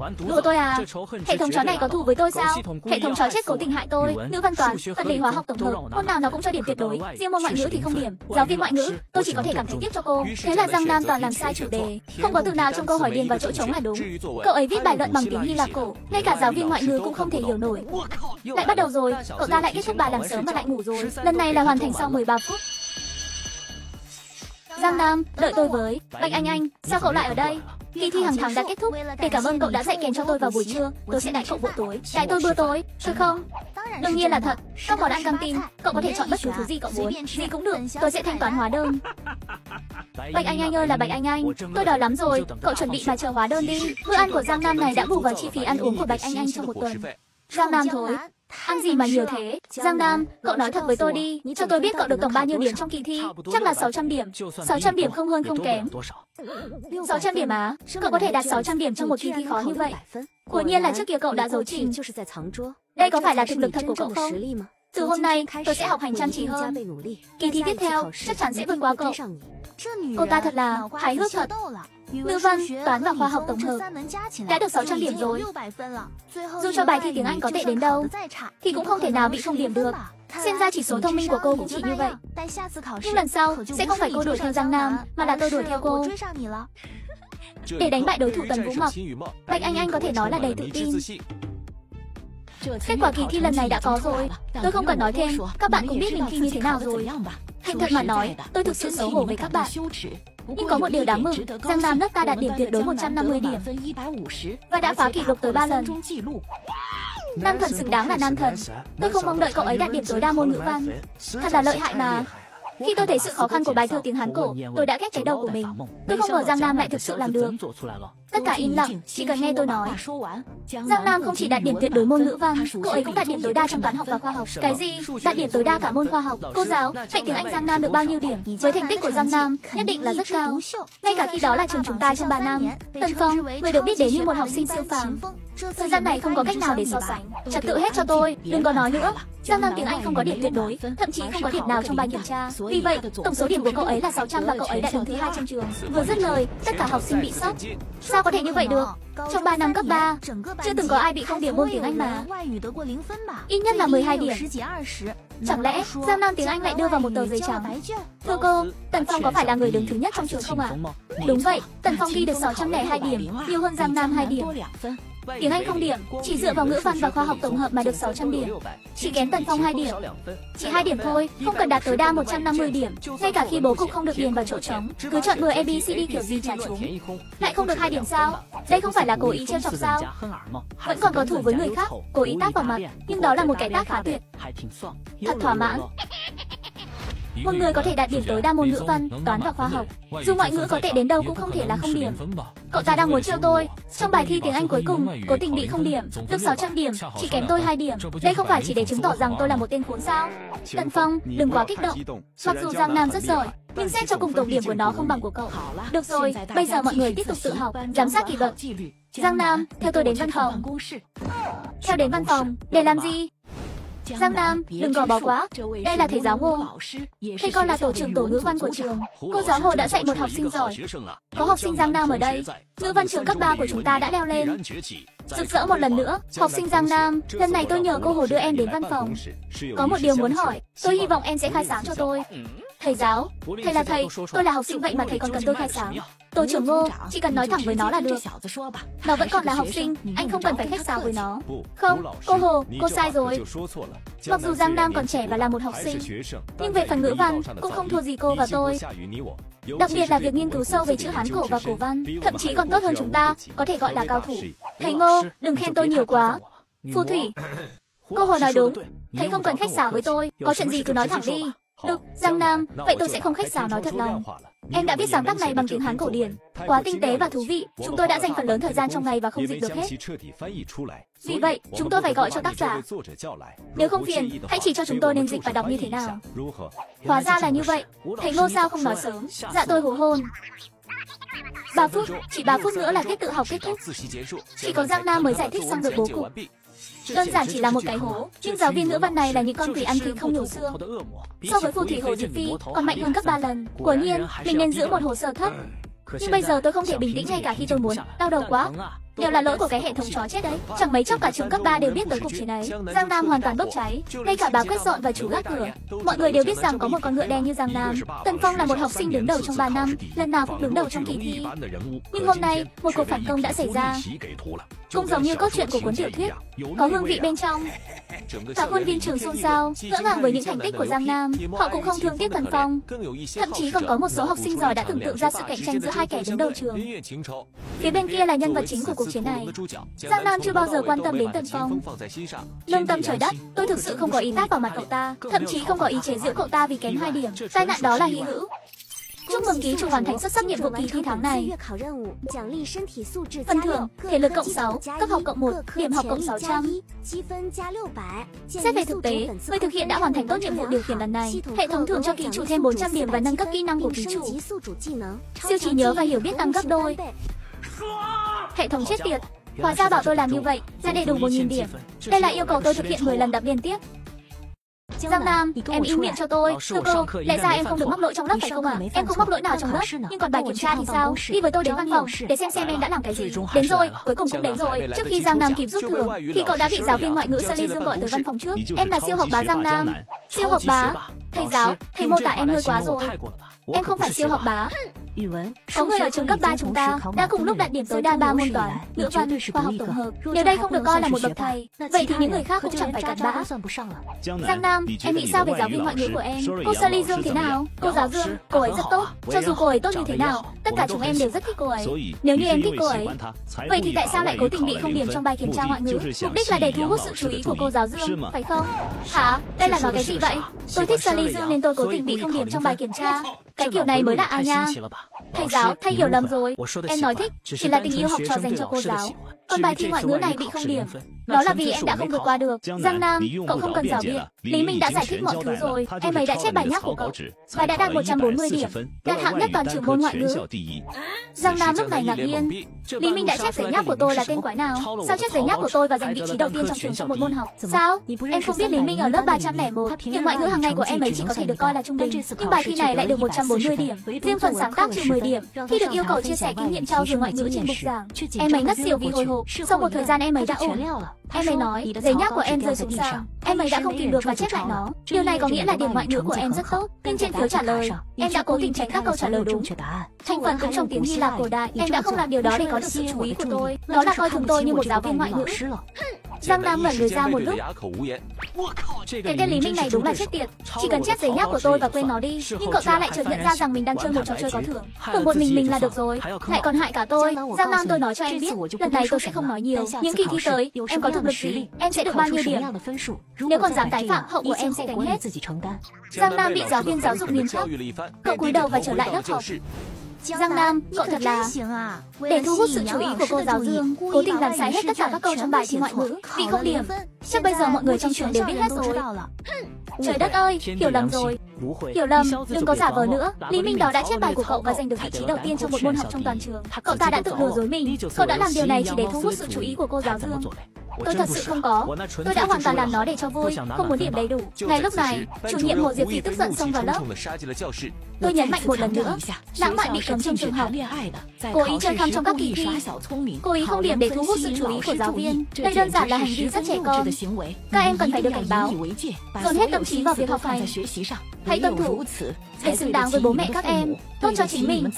Đùa tôi à? Hệ thống chó này có thù với tôi sao? Hệ thống chó chết cố tình hại tôi. Ngữ văn toán, vật lý hóa học tổng hợp, môn nào nó cũng cho điểm tuyệt đối. Riêng môn ngoại ngữ thì không điểm. Giáo viên ngoại ngữ, tôi chỉ có thể cảm thấy tiếc cho cô. Thế là Giang Nam toàn làm sai chủ đề, không có từ nào trong câu hỏi điền vào chỗ trống là đúng. Cậu ấy viết bài luận bằng tiếng Hy Lạp cổ, ngay cả giáo viên ngoại ngữ cũng không thể hiểu nổi. Lại bắt đầu rồi, cậu ta lại kết thúc bài làm sớm và lại ngủ rồi. Lần này là hoàn thành sau 13 phút. Giang Nam, đợi tôi với. Bạch Anh, sao cậu lại ở đây? Kỳ thi hàng tháng đã kết thúc. Để cảm ơn cậu đã dạy kèm cho tôi vào buổi trưa, tôi sẽ đãi cậu bữa tối. Đãi tôi bữa tối, được không? Đương nhiên là thật. Các món ăn căng tin, cậu có thể chọn bất cứ thứ gì cậu muốn. Gì cũng được, tôi sẽ thanh toán hóa đơn. Bạch Anh ơi là Bạch Anh, tôi đói lắm rồi. Cậu chuẩn bị mà chờ hóa đơn đi. Bữa ăn của Giang Nam này đã bù vào chi phí ăn uống của Bạch Anh trong một tuần. Giang Nam thôi. Ăn gì mà nhiều thế? Giang Nam, cậu nói thật với tôi đi, cho tôi biết cậu được tổng bao nhiêu điểm trong kỳ thi. Chắc là 600 điểm. 600 điểm không hơn không kém. 600 điểm á? Cậu có thể đạt 600 điểm trong một kỳ thi khó như vậy? Quả nhiên là trước kia cậu đã giấu trình. Đây có phải là thực lực thật của cậu không? Từ hôm nay, tôi sẽ học hành chăm chỉ hơn. Kỳ thi tiếp theo, chắc chắn sẽ vượt qua cậu. Cô ta thật là hài hước thật. Ngữ văn, toán và khoa học tổng hợp đã được 600 điểm rồi. Dù cho bài thi tiếng Anh có tệ đến đâu, thì cũng không thể nào bị không điểm được. Xem ra chỉ số thông minh của cô cũng chỉ như vậy. Nhưng lần sau, sẽ không phải cô đuổi theo Giang Nam, mà là tôi đuổi theo cô. Để đánh bại đối thủ Tần Vũ Mộc, Bạch Anh có thể nói là đầy tự tin. Kết quả kỳ thi lần này đã có rồi. Tôi không cần nói thêm, các bạn cũng biết mình thi như thế nào rồi. Thành thật mà nói, tôi thực sự xấu hổ với các bạn. Nhưng có một điều đáng mừng, Giang Nam lớp ta đạt điểm tuyệt đối 150 điểm và đã phá kỷ lục tới 3 lần. Nam thần xứng đáng là nam thần. Tôi không mong đợi cậu ấy đạt điểm tối đa môn ngữ văn. Thật là lợi hại mà. Khi tôi thấy sự khó khăn của bài thơ tiếng Hán cổ, tôi đã ghét cái đầu của mình. Tôi không ngờ Giang Nam lại thực sự làm được. Tất cả im lặng, chỉ cần nghe tôi nói. Giang Nam không chỉ đạt điểm tuyệt đối môn ngữ văn, cậu ấy cũng đạt điểm tối đa trong toán học và khoa học. Cái gì? Đạt điểm tối đa cả môn khoa học. Cô giáo, vậy tiếng Anh Giang Nam được bao nhiêu điểm? Với thành tích của Giang Nam, nhất định là rất cao. Ngay cả khi đó là trường chúng ta trong 3 năm. Tần Phong, người được biết đến như một học sinh siêu phàm. Thời gian này không có cách nào để so sánh. Trật tự hết cho tôi, đừng có nói nữa. Giang Nam tiếng Anh không có điểm tuyệt đối, thậm chí không có điểm nào trong bài kiểm tra. Vì vậy, tổng số điểm của cậu ấy là 600 và cậu ấy đã đứng thứ 2 trong trường. Vừa dứt lời, tất cả học sinh bị sốc. Sao có thể như vậy được? Trong 3 năm cấp 3, chưa từng có ai bị không điểm môn tiếng Anh mà. Ít nhất là 12 điểm. Chẳng lẽ Giang Nam tiếng Anh lại đưa vào một tờ giấy trắng? Thưa cô, Tần Phong có phải là người đứng thứ nhất trong trường không ạ? Đúng vậy, Tần Phong ghi được 602 điểm, nhiều hơn Giang Nam 2 điểm. Tiếng Anh không điểm, chỉ dựa vào ngữ văn và khoa học tổng hợp mà được 600 điểm. Chỉ kém Tần Phong 2 điểm. Chỉ 2 điểm thôi, không cần đạt tối đa 150 điểm. Ngay cả khi bố cục không được điền vào chỗ trống, cứ chọn bừa ABCD kiểu gì trả chúng. Lại không được 2 điểm sao? Đây không phải là cố ý trêu chọc sao? Vẫn còn có thủ với người khác, cố ý tát vào mặt, nhưng đó là một cái tát khá tuyệt. Thật thỏa mãn. Một người có thể đạt điểm tối đa môn ngữ văn, toán và khoa học. Dù ngoại ngữ có tệ đến đâu cũng không thể là không điểm. Cậu ta đang muốn trêu tôi. Trong bài thi tiếng Anh cuối cùng, cố tình bị không điểm, được 600 điểm, chỉ kém tôi 2 điểm. Đây không phải chỉ để chứng tỏ rằng tôi là một tên khốn sao? Tần Phong, đừng quá kích động. Mặc dù Giang Nam rất giỏi, nhưng xét cho cùng tổng điểm của nó không bằng của cậu. Được rồi, bây giờ mọi người tiếp tục tự học, giám sát kỷ luật. Giang Nam, theo tôi đến văn phòng. Theo đến văn phòng, để làm gì? Giang Nam, đừng gò bó quá. Đây là thầy giáo Ngô. Thầy con là tổ trưởng tổ ngữ văn của trường. Cô giáo Hồ đã dạy một học sinh giỏi. Có học sinh Giang Nam ở đây. Ngữ văn trường cấp 3 của chúng ta đã leo lên. Rực rỡ một lần nữa. Học sinh Giang Nam, lần này tôi nhờ cô Hồ đưa em đến văn phòng. Có một điều muốn hỏi. Tôi hy vọng em sẽ khai sáng cho tôi. Thầy giáo, thầy là thầy, tôi là học sinh vậy mà thầy còn cần tôi khai sáng. Tổ trưởng Ngô, chỉ cần nói thẳng với nó là được. Nó vẫn còn là học sinh, anh không cần phải khách sáo với nó. Không, cô Hồ, cô sai rồi. Mặc dù Giang Nam còn trẻ và là một học sinh, nhưng về phần ngữ văn cũng không thua gì cô và tôi. Đặc biệt là việc nghiên cứu sâu về chữ Hán cổ và cổ văn, thậm chí còn tốt hơn chúng ta, có thể gọi là cao thủ. Thầy Ngô, đừng khen tôi nhiều quá. Phù Thủy, cô Hồ nói đúng, thầy không cần khách sáo với tôi, có chuyện gì cứ nói thẳng đi. Được, Giang Nam, vậy tôi sẽ không khách sáo nói thật lòng. Em đã viết sáng tác này bằng tiếng Hán cổ điển, quá tinh tế và thú vị. Chúng tôi đã dành phần lớn thời gian trong ngày và không dịch được hết. Vì vậy, chúng tôi phải gọi cho tác giả. Nếu không phiền, hãy chỉ cho chúng tôi nên dịch và đọc như thế nào. Hóa ra là như vậy. Thầy Ngô sao không nói sớm? Dạ tôi hổ hôn. 3 phút, chỉ 3 phút nữa là tiết tự học kết thúc. Chỉ có Giang Nam mới giải thích xong được bố cục. Đơn giản chỉ là một cái hố, nhưng giáo viên ngữ văn này là những con quỷ ăn thịt không nhổ xương. So với phù thủy Hồ Diệp Phi, còn mạnh hơn gấp 3 lần. Quả nhiên, mình nên giữ một hồ sơ thấp. Nhưng bây giờ tôi không thể bình tĩnh ngay cả khi tôi muốn. Đau đầu quá. Đều là lỗi của cái hệ thống chó chết đấy. Chẳng mấy chốc cả trường cấp 3 đều biết tới cuộc chiến ấy. Giang Nam hoàn toàn bốc cháy. Ngay cả bà Quyết Dọn và chủ gác cửa. Mọi người đều biết rằng có một con ngựa đen như Giang Nam. Tần Phong là một học sinh đứng đầu trong 3 năm, lần nào cũng đứng đầu trong kỳ thi. Nhưng hôm nay, một cuộc phản công đã xảy ra. Cũng giống như câu chuyện của cuốn tiểu thuyết, có hương vị bên trong. Cả khuôn viên trường xôn xao, ngỡ ngàng với những thành tích của Giang Nam. Họ cũng không thương tiếc Tần Phong. Thậm chí còn có một số học sinh giỏi đã tưởng tượng ra sự cạnh tranh giữa hai kẻ đứng đầu trường. Phía bên kia là nhân vật chính của cuộc chiến này. Giang Nam chưa bao giờ quan tâm đến Tần Phong. Lương tâm trời đất, tôi thực sự không có ý tát vào mặt cậu ta, thậm chí không có ý chế giễu cậu ta vì kém 2 điểm. Tai nạn đó là hy hữu. Chúc mừng ký chủ hoàn thành xuất sắc nhiệm vụ kỳ thi tháng này. Phần thưởng: thể lực cộng 6, cấp học cộng 1, điểm học cộng 600. Xét về thực tế, người thực hiện đã hoàn thành tốt nhiệm vụ điều khiển lần này. Hệ thống thưởng cho ký chủ thêm 400 điểm và nâng cấp kỹ năng của ký chủ. Siêu trí nhớ và hiểu biết tăng gấp đôi. Hệ thống chết tiệt. Hóa ra bảo tôi làm như vậy là để đủ 1000 điểm. Đây là yêu cầu tôi thực hiện 10 lần đập liên tiếp. Giang Nam, em im miệng cho tôi. Thưa cô, lẽ ra em không được mắc lỗi trong lớp phải không ạ? Em không mắc lỗi nào trong lớp, nhưng còn bài kiểm tra thì sao? Đi với tôi đến văn phòng để xem em đã làm cái gì. Đến rồi, cuối cùng cũng đến rồi. Trước khi Giang Nam kịp rút thưởng, thì cậu đã bị giáo viên ngoại ngữ Sally Dương gọi tới văn phòng trước. Em là siêu học bá Giang Nam. Siêu học bá? Thầy giáo, thầy mô tả em hơi quá rồi. Em không phải siêu học bá. Có người ở trường cấp 3 chúng ta đã cùng lúc đạt điểm tối đa 3 môn toán, ngữ văn, khoa học tổng hợp. Nếu đây không được coi là một bậc thầy, vậy thì những người khác cũng chẳng phải cặn bã. Giang Nam, em nghĩ sao về giáo viên ngoại ngữ của em? Cô Sally Dương thế nào? Cô giáo Dương, cô ấy rất tốt. Cho dù cô ấy tốt như thế nào, tất cả chúng em đều rất thích cô ấy. Nếu như em thích cô ấy, vậy thì tại sao lại cố tình bị không điểm trong bài kiểm tra ngoại ngữ? Mục đích là để thu hút sự chú ý của cô giáo Dương, phải không? Hả? Đây là nói cái gì vậy? Tôi thích Sally Dương nên tôi cố tình bị không điểm trong bài kiểm tra. Cái kiểu này mới là ai nha? Thầy giáo, thầy hiểu lầm rồi. Em nói thích chỉ là tình yêu học trò dành cho cô giáo. Còn bài thi ngoại ngữ này bị không điểm, đó là vì em đã không vượt qua được. Giang Nam, cậu không cần rảo biện. Lý Minh đã giải thích mọi thứ rồi. Em ấy đã chép bài nháp của cậu và đã đạt 140 điểm, đạt hạng nhất toàn trường môn ngoại ngữ. Giang Nam lúc này ngạc nhiên. Lý Minh đã chép giấy nháp của tôi là tên quái nào? Sao chép giấy nháp của tôi và giành vị trí đầu tiên trong trường trong một môn học? Sao? Em không biết Lý Minh ở lớp 301, nhưng ngoại ngữ hàng ngày của em ấy chỉ có thể được coi là trung bình. Nhưng bài thi này lại được 140 điểm. Riêng phần sáng tác trừ 10 điểm. Khi được yêu cầu chia sẻ kinh nghiệm trau dồi ngoại ngữ trên bục giảng, em ấy ngất xỉu vì hồi hộp. Sau một thời gian em ấy đã ổn. Em ấy nói giấy nháp của em rơi xuống sàn. Em ấy đã không tìm được và chép lại nó. Điều này có nghĩa là điểm ngoại ngữ của em rất tốt. Nhưng trên phiếu trả lời, em đã cố tình tránh các câu trả lời đúng. Thành phần cũng trong tiếng Hy Lạp cổ đại. Em đã không làm điều đó để có được sự chú ý của tôi. Đó là coi thường tôi như một giáo viên ngoại ngữ. Giang Nam ngẩn người ra một lúc. Cái tên Lý Minh này đúng là chết tiệt. Chỉ cần chép giấy nháp của tôi và quên nó đi, nhưng cậu ta lại chợt nhận ra rằng mình đang chơi một trò chơi có thưởng. Tưởng một mình là được rồi, lại còn hại cả tôi. Giang Nam, tôi nói cho em biết, lần này tôi sẽ không nói nhiều. Những kỳ thi tới, em có thực lực gì, em sẽ được bao nhiêu điểm. Nếu còn dám tái phạm, hậu của em sẽ gánh hết. Giang Nam bị giáo viên giáo dục nghiêm khắc. Cậu cúi đầu và trở lại lớp học. Giang Nam, cậu thật là... Để thu hút sự chú ý của cô giáo Dương, cố tình làm sai hết tất cả các câu trong bài thi ngoại ngữ, vì không điểm. Chắc bây giờ mọi người trong trường đều biết hết rồi. Trời đất ơi, hiểu lầm rồi. Hiểu lầm, đừng có giả vờ nữa. Lý Minh đó đã chép bài của cậu và giành được vị trí đầu tiên trong một môn học trong toàn trường. Cậu ta đã tự lừa dối mình. Cậu đã làm điều này chỉ để thu hút sự chú ý của cô giáo Dương. Tôi thật sự không có. Tôi đã hoàn toàn làm nó để cho vui, không muốn điểm đầy đủ. Ngay lúc này, chủ nhiệm Hồ Diệp Phi tức giận xông vào lớp. Tôi nhấn mạnh một lần nữa, lãng mạn bị cấm trong trường học. Cố ý chơi khăm trong các kỳ thi. Cố ý không điểm để thu hút sự chú ý của giáo viên. Đây đơn giản là hành vi rất trẻ con. Các em cần phải được cảnh báo. Dồn hết tâm trí vào việc học hành. Hãy tuân thủ để xứng đáng với bố mẹ các em, tốt cho chính mình.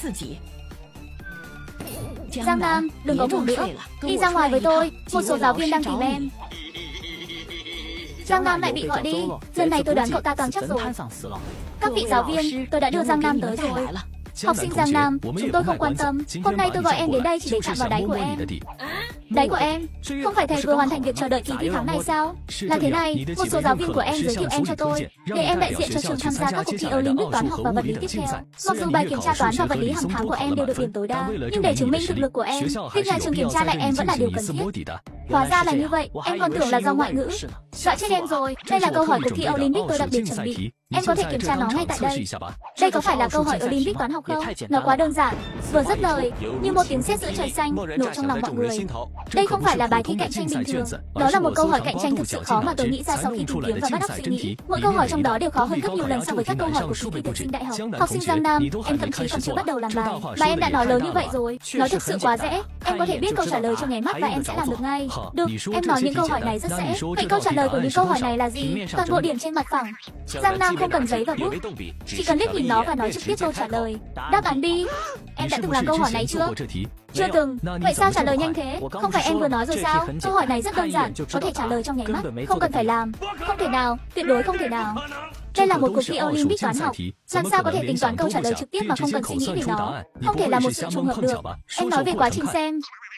Giang Nam, đừng có ngủ nữa. Đi ra ngoài với tôi, một số giáo viên đang tìm em. Giang Nam lại bị gọi đi. Lần này tôi đoán cậu ta toàn chắc rồi. Các vị giáo viên, tôi đã đưa Giang Nam tới rồi. Học sinh Giang Nam, chúng tôi không quan tâm. Hôm nay tôi gọi em đến đây chỉ để chạm vào đáy của em. Đáy của em? Không phải thầy vừa hoàn thành việc chờ đợi kỳ thi tháng này sao? Là thế này, một số giáo viên của em giới thiệu em cho tôi, để em đại diện cho trường tham gia các cuộc thi Olympic toán học và vật lý tiếp theo. Mặc dù bài kiểm tra toán và vật lý hàng tháng của em đều được điểm tối đa, nhưng để chứng minh thực lực của em, việc nhà trường kiểm tra lại em vẫn là điều cần thiết. Hóa ra là như vậy, em còn tưởng là do ngoại ngữ. Dọa chết em rồi. Đây là câu hỏi cuộc thi Olympic tôi đặc biệt chuẩn bị. Em có thể kiểm tra nó ngay tại đây. Đây có phải là câu hỏi Olympic toán học không? Nó quá đơn giản, vừa dứt lời, như một tiếng sét giữa trời xanh nổ trong lòng mọi người. Đây không phải là bài thi cạnh tranh bình thường, đó là một câu hỏi cạnh tranh thực sự khó mà tôi nghĩ ra sau khi tìm kiếm và bắt đầu suy nghĩ. Mỗi câu hỏi trong đó đều khó hơn gấp nhiều lần so với các câu hỏi của kỳ thi tuyển sinh đại học. Học sinh Giang Nam, em thậm chí còn chưa bắt đầu làm bài mà em đã nói lớn như vậy rồi. Nó thực sự quá dễ. Em có thể biết câu trả lời trong nháy mắt và em sẽ làm được ngay. Được, em nói những câu hỏi này rất dễ. Vậy câu trả lời của những câu hỏi này là gì? Toàn bộ điểm trên mặt phẳng. Giang Nam không cần giấy và bút, chỉ cần liếc nhìn nó và nói trực tiếp câu trả lời. Đáp án B. Em đã từng làm câu hỏi này chưa? Chưa từng. Vậy sao trả lời nhanh thế? Không phải em vừa nói rồi sao? Câu hỏi này rất đơn giản, có thể trả lời trong nháy mắt, không cần phải làm. Không thể nào, tuyệt đối không thể nào. Đây là một cuộc thi Olympic toán học, làm sao có thể tính toán câu trả lời trực tiếp mà không cần suy nghĩ về nó? Không thể là một sự trùng hợp được. Em nói về quá trình xem.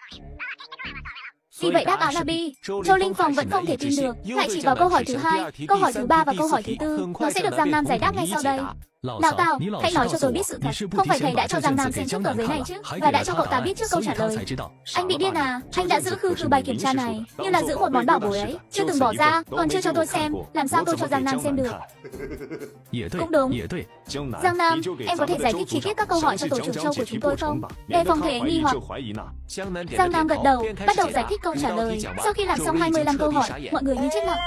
Vì vậy đáp án là B. Châu Linh Phong vẫn không thể tin được, lại chỉ vào câu hỏi thứ hai, câu hỏi thứ ba và câu hỏi thứ tư. Nó sẽ được Giang Nam giải đáp ngay sau đây. Lão Tào, hãy nói cho tôi biết sự thật. Không phải thầy đã cho Giang Nam xem trước tờ giấy này chứ, và đã cho cậu ta biết trước câu trả lời. Anh bị điên à? Anh đã giữ khư bài kiểm tra này, như là giữ một món bảo bối ấy, chưa từng bỏ ra, còn chưa cho tôi xem. Làm sao tôi cho Giang Nam xem được? Cũng đúng. Giang Nam, em có thể giải thích chi tiết các câu hỏi cho tổ trưởng Châu của chúng tôi không? Đề phòng thể nghi hoặc. Giang Nam gật đầu, bắt đầu giải thích câu trả lời. Sau khi làm xong 25 câu hỏi, mọi người như chết lặng.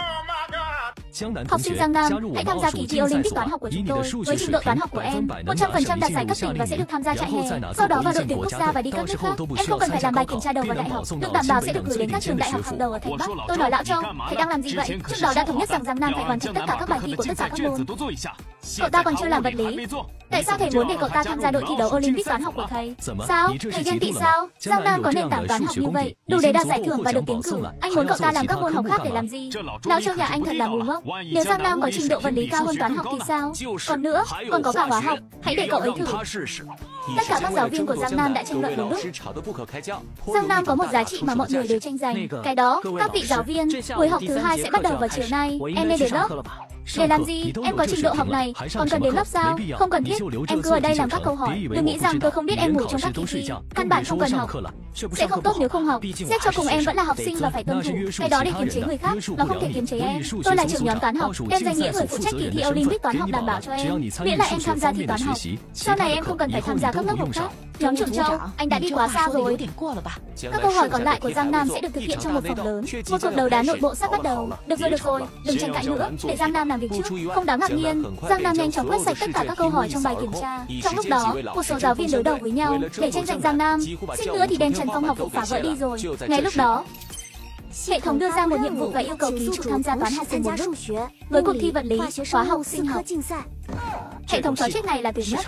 Học sinh Giang Nam, hãy tham gia kỳ thi Olympic toán học của chúng tôi. Với trình độ toán học của em, 100% đạt giải cấp tỉnh và sẽ được tham gia trại hè. Sau đó vào đội tuyển quốc gia và đi các nước khác. Em không cần phải làm bài kiểm tra đầu vào đại học, được đảm bảo sẽ được gửi đến các trường đại học hàng đầu ở thành Bắc. Tôi nói lão Châu, thầy đang làm gì vậy? Trước đó đã thống nhất rằng Giang Nam phải hoàn thành tất cả các bài thi của tất cả các môn. Cậu ta còn chưa làm vật lý. Tại sao thầy muốn để cậu ta tham gia đội thi đấu Olympic toán học của thầy? Sao? Thầy ghen tị sao? Giang Nam có nền tảng toán học như vậy, đủ để đạt giải thưởng và được tiến cử. Anh muốn cậu ta làm các môn học khác để làm gì? Lão Châu nhà anh thật là ngu ngốc. Nếu Giang Nam có trình độ vật lý cao hơn toán học thì sao? Còn nữa, còn có cả hóa học, hãy để cậu ấy thử. Tất cả các giáo viên của Giang Nam đã tranh luận đúng lúc. Giang Nam có một giá trị mà mọi người đều tranh giành. Cái đó, các vị giáo viên, buổi học thứ hai sẽ bắt đầu vào chiều nay. Em nên đến lớp. Để làm gì? Em có trình độ học này, còn cần đến lớp sao? Không cần thiết, em cứ ở đây làm các câu hỏi. Đừng nghĩ rằng tôi không biết em ngủ trong các kỳ thi. Căn bản không cần học. Sẽ không tốt nếu không học. Xét cho cùng em vẫn là học sinh và phải tuân thủ. Cái đó để kiềm chế người khác, nó không thể kiềm chế em. Tôi là trưởng nhóm toán học, đem danh nghĩa người phụ trách kỳ thi Olympic toán học đảm bảo cho em. Miễn là em tham gia thi toán học. Sau này em không cần phải tham gia các lớp học khác. Nhóm trưởng Châu, anh đã đi quá xa rồi. Các câu hỏi còn lại của Giang Nam sẽ được thực hiện trong một phòng lớn. Một cuộc đấu đá nội bộ sắp bắt đầu. Được rồi, đừng tranh cãi nữa, để Giang Nam làm việc trước. Không đáng ngạc nhiên, Giang Nam nhanh chóng quét sạch tất cả các câu hỏi trong bài kiểm tra. Trong lúc đó, một số giáo viên đối đầu với nhau để tranh giành Giang Nam. Xin nữa thì đem Trần Phong học vụ phá vỡ đi rồi. Ngay lúc đó, hệ thống đưa ra một nhiệm vụ và yêu cầu ký chủ tham gia toán học cùng một lúc với cuộc thi vật lý, hóa học, sinh học. Hệ thống chó chết này là tuyệt nhất.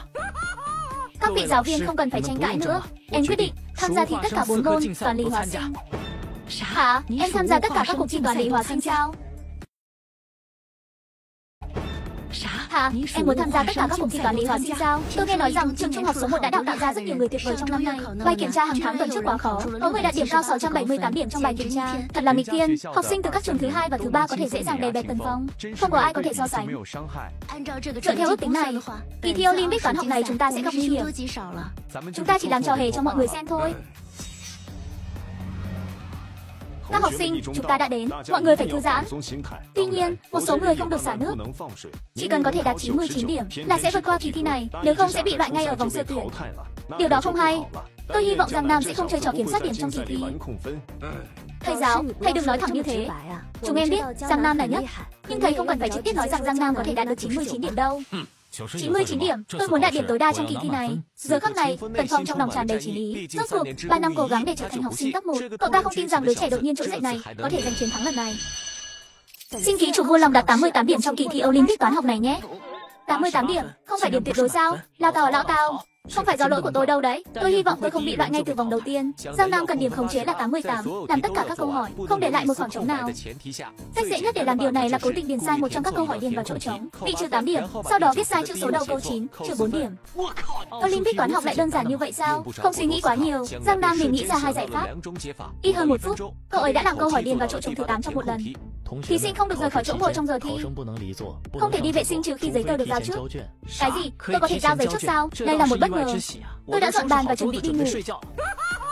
Các vị giáo viên không cần phải tranh cãi nữa. Em quyết định tham gia thi tất cả 4 môn toán lý hóa sinh. Hả? Em tham gia tất cả các cuộc thi toán lý hóa sinh sao? Hả? Em muốn tham gia tất cả các cuộc thi toán lý hóa sinh sao? Tôi nghe nói rằng trường trung học số 1 đã đào tạo ra rất nhiều người tuyệt vời trong năm nay. Bài kiểm tra hàng tháng tuần trước quá khó. Có người đạt điểm cao 678 điểm trong bài kiểm tra. Thật là nghịch thiên. Học sinh từ các trường thứ hai và thứ ba có thể dễ dàng đè bẹp Tần Phong. Không có ai có thể so sánh. Dựa theo ước tính này, kỳ thi Olympic toán học này chúng ta sẽ gặp nguy hiểm. Chúng ta chỉ làm trò hề cho mọi người xem thôi. Các học sinh, chúng ta đã đến, mọi người phải thư giãn. Tuy nhiên, một số người không được xả nước. Chỉ cần có thể đạt 99 điểm là sẽ vượt qua kỳ thi này, nếu không sẽ bị loại ngay ở vòng sơ tuyển. Điều đó không hay. Tôi hy vọng Giang Nam sẽ không chơi trò kiểm soát điểm trong kỳ thi. Thầy giáo, thầy đừng nói thẳng như thế. Chúng em biết Giang Nam là nhất, nhưng thầy không cần phải trực tiếp nói rằng Giang Nam có thể đạt được 99 điểm đâu. 99 điểm, tôi muốn đạt điểm tối đa trong kỳ thi này. Giờ khắc này, Tần Phong trong lòng tràn đầy chí ý. Rốt cuộc, 3 năm cố gắng để trở thành học sinh cấp 1, cậu ta không tin rằng đứa trẻ đột nhiên trỗi dậy này có thể giành chiến thắng lần này. Xin ký chủ vui lòng đạt 88 điểm trong kỳ thi Olympic toán học này nhé. 88 điểm, không phải điểm tuyệt đối sao? Lão Tào, không phải do lỗi của tôi đâu đấy. Tôi hy vọng tôi không bị loại ngay từ vòng đầu tiên. Giang Nam cần điểm khống chế là 88, làm tất cả các câu hỏi, không để lại một khoảng trống nào. Cách dễ nhất để làm điều này là cố tình điền sai một trong các câu hỏi điền vào chỗ trống, bị trừ 8 điểm, sau đó viết sai chữ số đầu câu 9, trừ 4 điểm. Olympic toán học lại đơn giản như vậy sao? Không suy nghĩ quá nhiều, Giang Nam liền nghĩ ra 2 giải pháp. Ít hơn 1 phút, cậu ấy đã làm câu hỏi điền vào chỗ trống thứ 8 trong một lần. Thí sinh không được rời khỏi chỗ ngồi trong giờ thi. Không thể đi vệ sinh trừ khi giấy tờ được giao trước. Cái gì? Tôi có thể giao giấy trước sao? Đây là một bất ngờ. Tôi đã dọn bàn và chuẩn bị đi ngủ.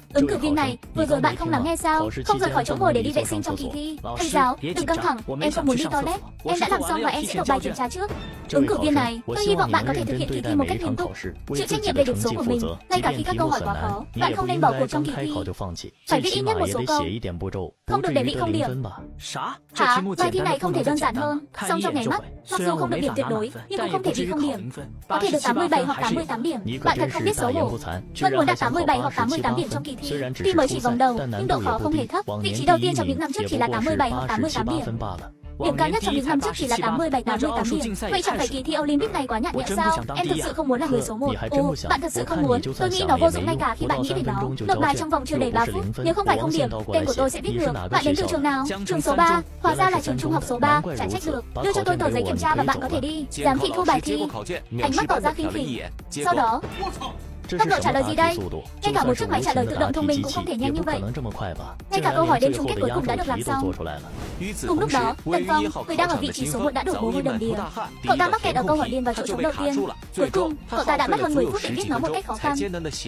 Ứng cử viên này, vừa rồi bạn không lắng nghe sao? Không rời khỏi chỗ ngồi để đi vệ sinh trong kỳ thi. Thầy giáo, đừng căng thẳng, em không muốn đi toilet. Em đã làm xong và em sẽ nộp bài kiểm tra trước. Ứng cử viên này, tôi hy vọng bạn có thể thực hiện kỳ thi một cách nghiêm túc, chịu trách nhiệm về điểm số của mình, ngay cả khi các câu hỏi quá khó. Bạn không nên bỏ cuộc trong kỳ thi. Phải viết ít nhất một số câu, không được để bị không điểm. Hả? Bài thi này không thể đơn giản hơn, xong trong nháy mắt. Mặc dù không được điểm tuyệt đối, nhưng cũng không thể bị không điểm. Có thể được 87 hoặc 88 điểm. Bạn thật không biết xấu hổ. Vẫn muốn đạt 87 hoặc 88 điểm trong kỳ thi. Tuy mới chỉ vòng đầu, nhưng độ khó không hề thấp. Vị trí đầu tiên trong những năm trước chỉ là 87 hoặc 88 điểm. Điểm cao nhất trong những năm trước chỉ là 87, 88 điểm. Vậy chẳng phải kỳ thi Olympic này quá nhạt nhẽo sao? Em thực sự không muốn là người số 1. Ồ, bạn thật sự không muốn. Tôi nghĩ nó vô dụng ngay cả khi bạn nghĩ đến nó. Nộp bài trong vòng chưa đầy 3 phút. Nếu không phải không điểm, tên của tôi sẽ viết ngược. Bạn đến từ trường nào? Trường số 3. Hóa ra là trường trung học số 3. Chả trách được. Đưa cho tôi tờ giấy kiểm tra và bạn có thể đi. Giám thị thu bài thi. Ánh mắt tỏ ra khinh khỉnh. Sau đó, tốc độ trả lời gì đây? Ngay cả một chiếc máy trả lời tự động thông minh cũng không thể nhanh như vậy. Ngay cả câu hỏi đêm chung kết cuối cùng đã được làm xong. Cùng lúc đó, Tần Phong, người đang ở vị trí số 1 đã đổ mồ hôi đầm đìa. Cậu ta mắc kẹt ở câu hỏi điền vào chỗ trống đầu tiên. Cuối cùng, cậu ta đã mất hơn 10 phút để viết nó một cách khó khăn.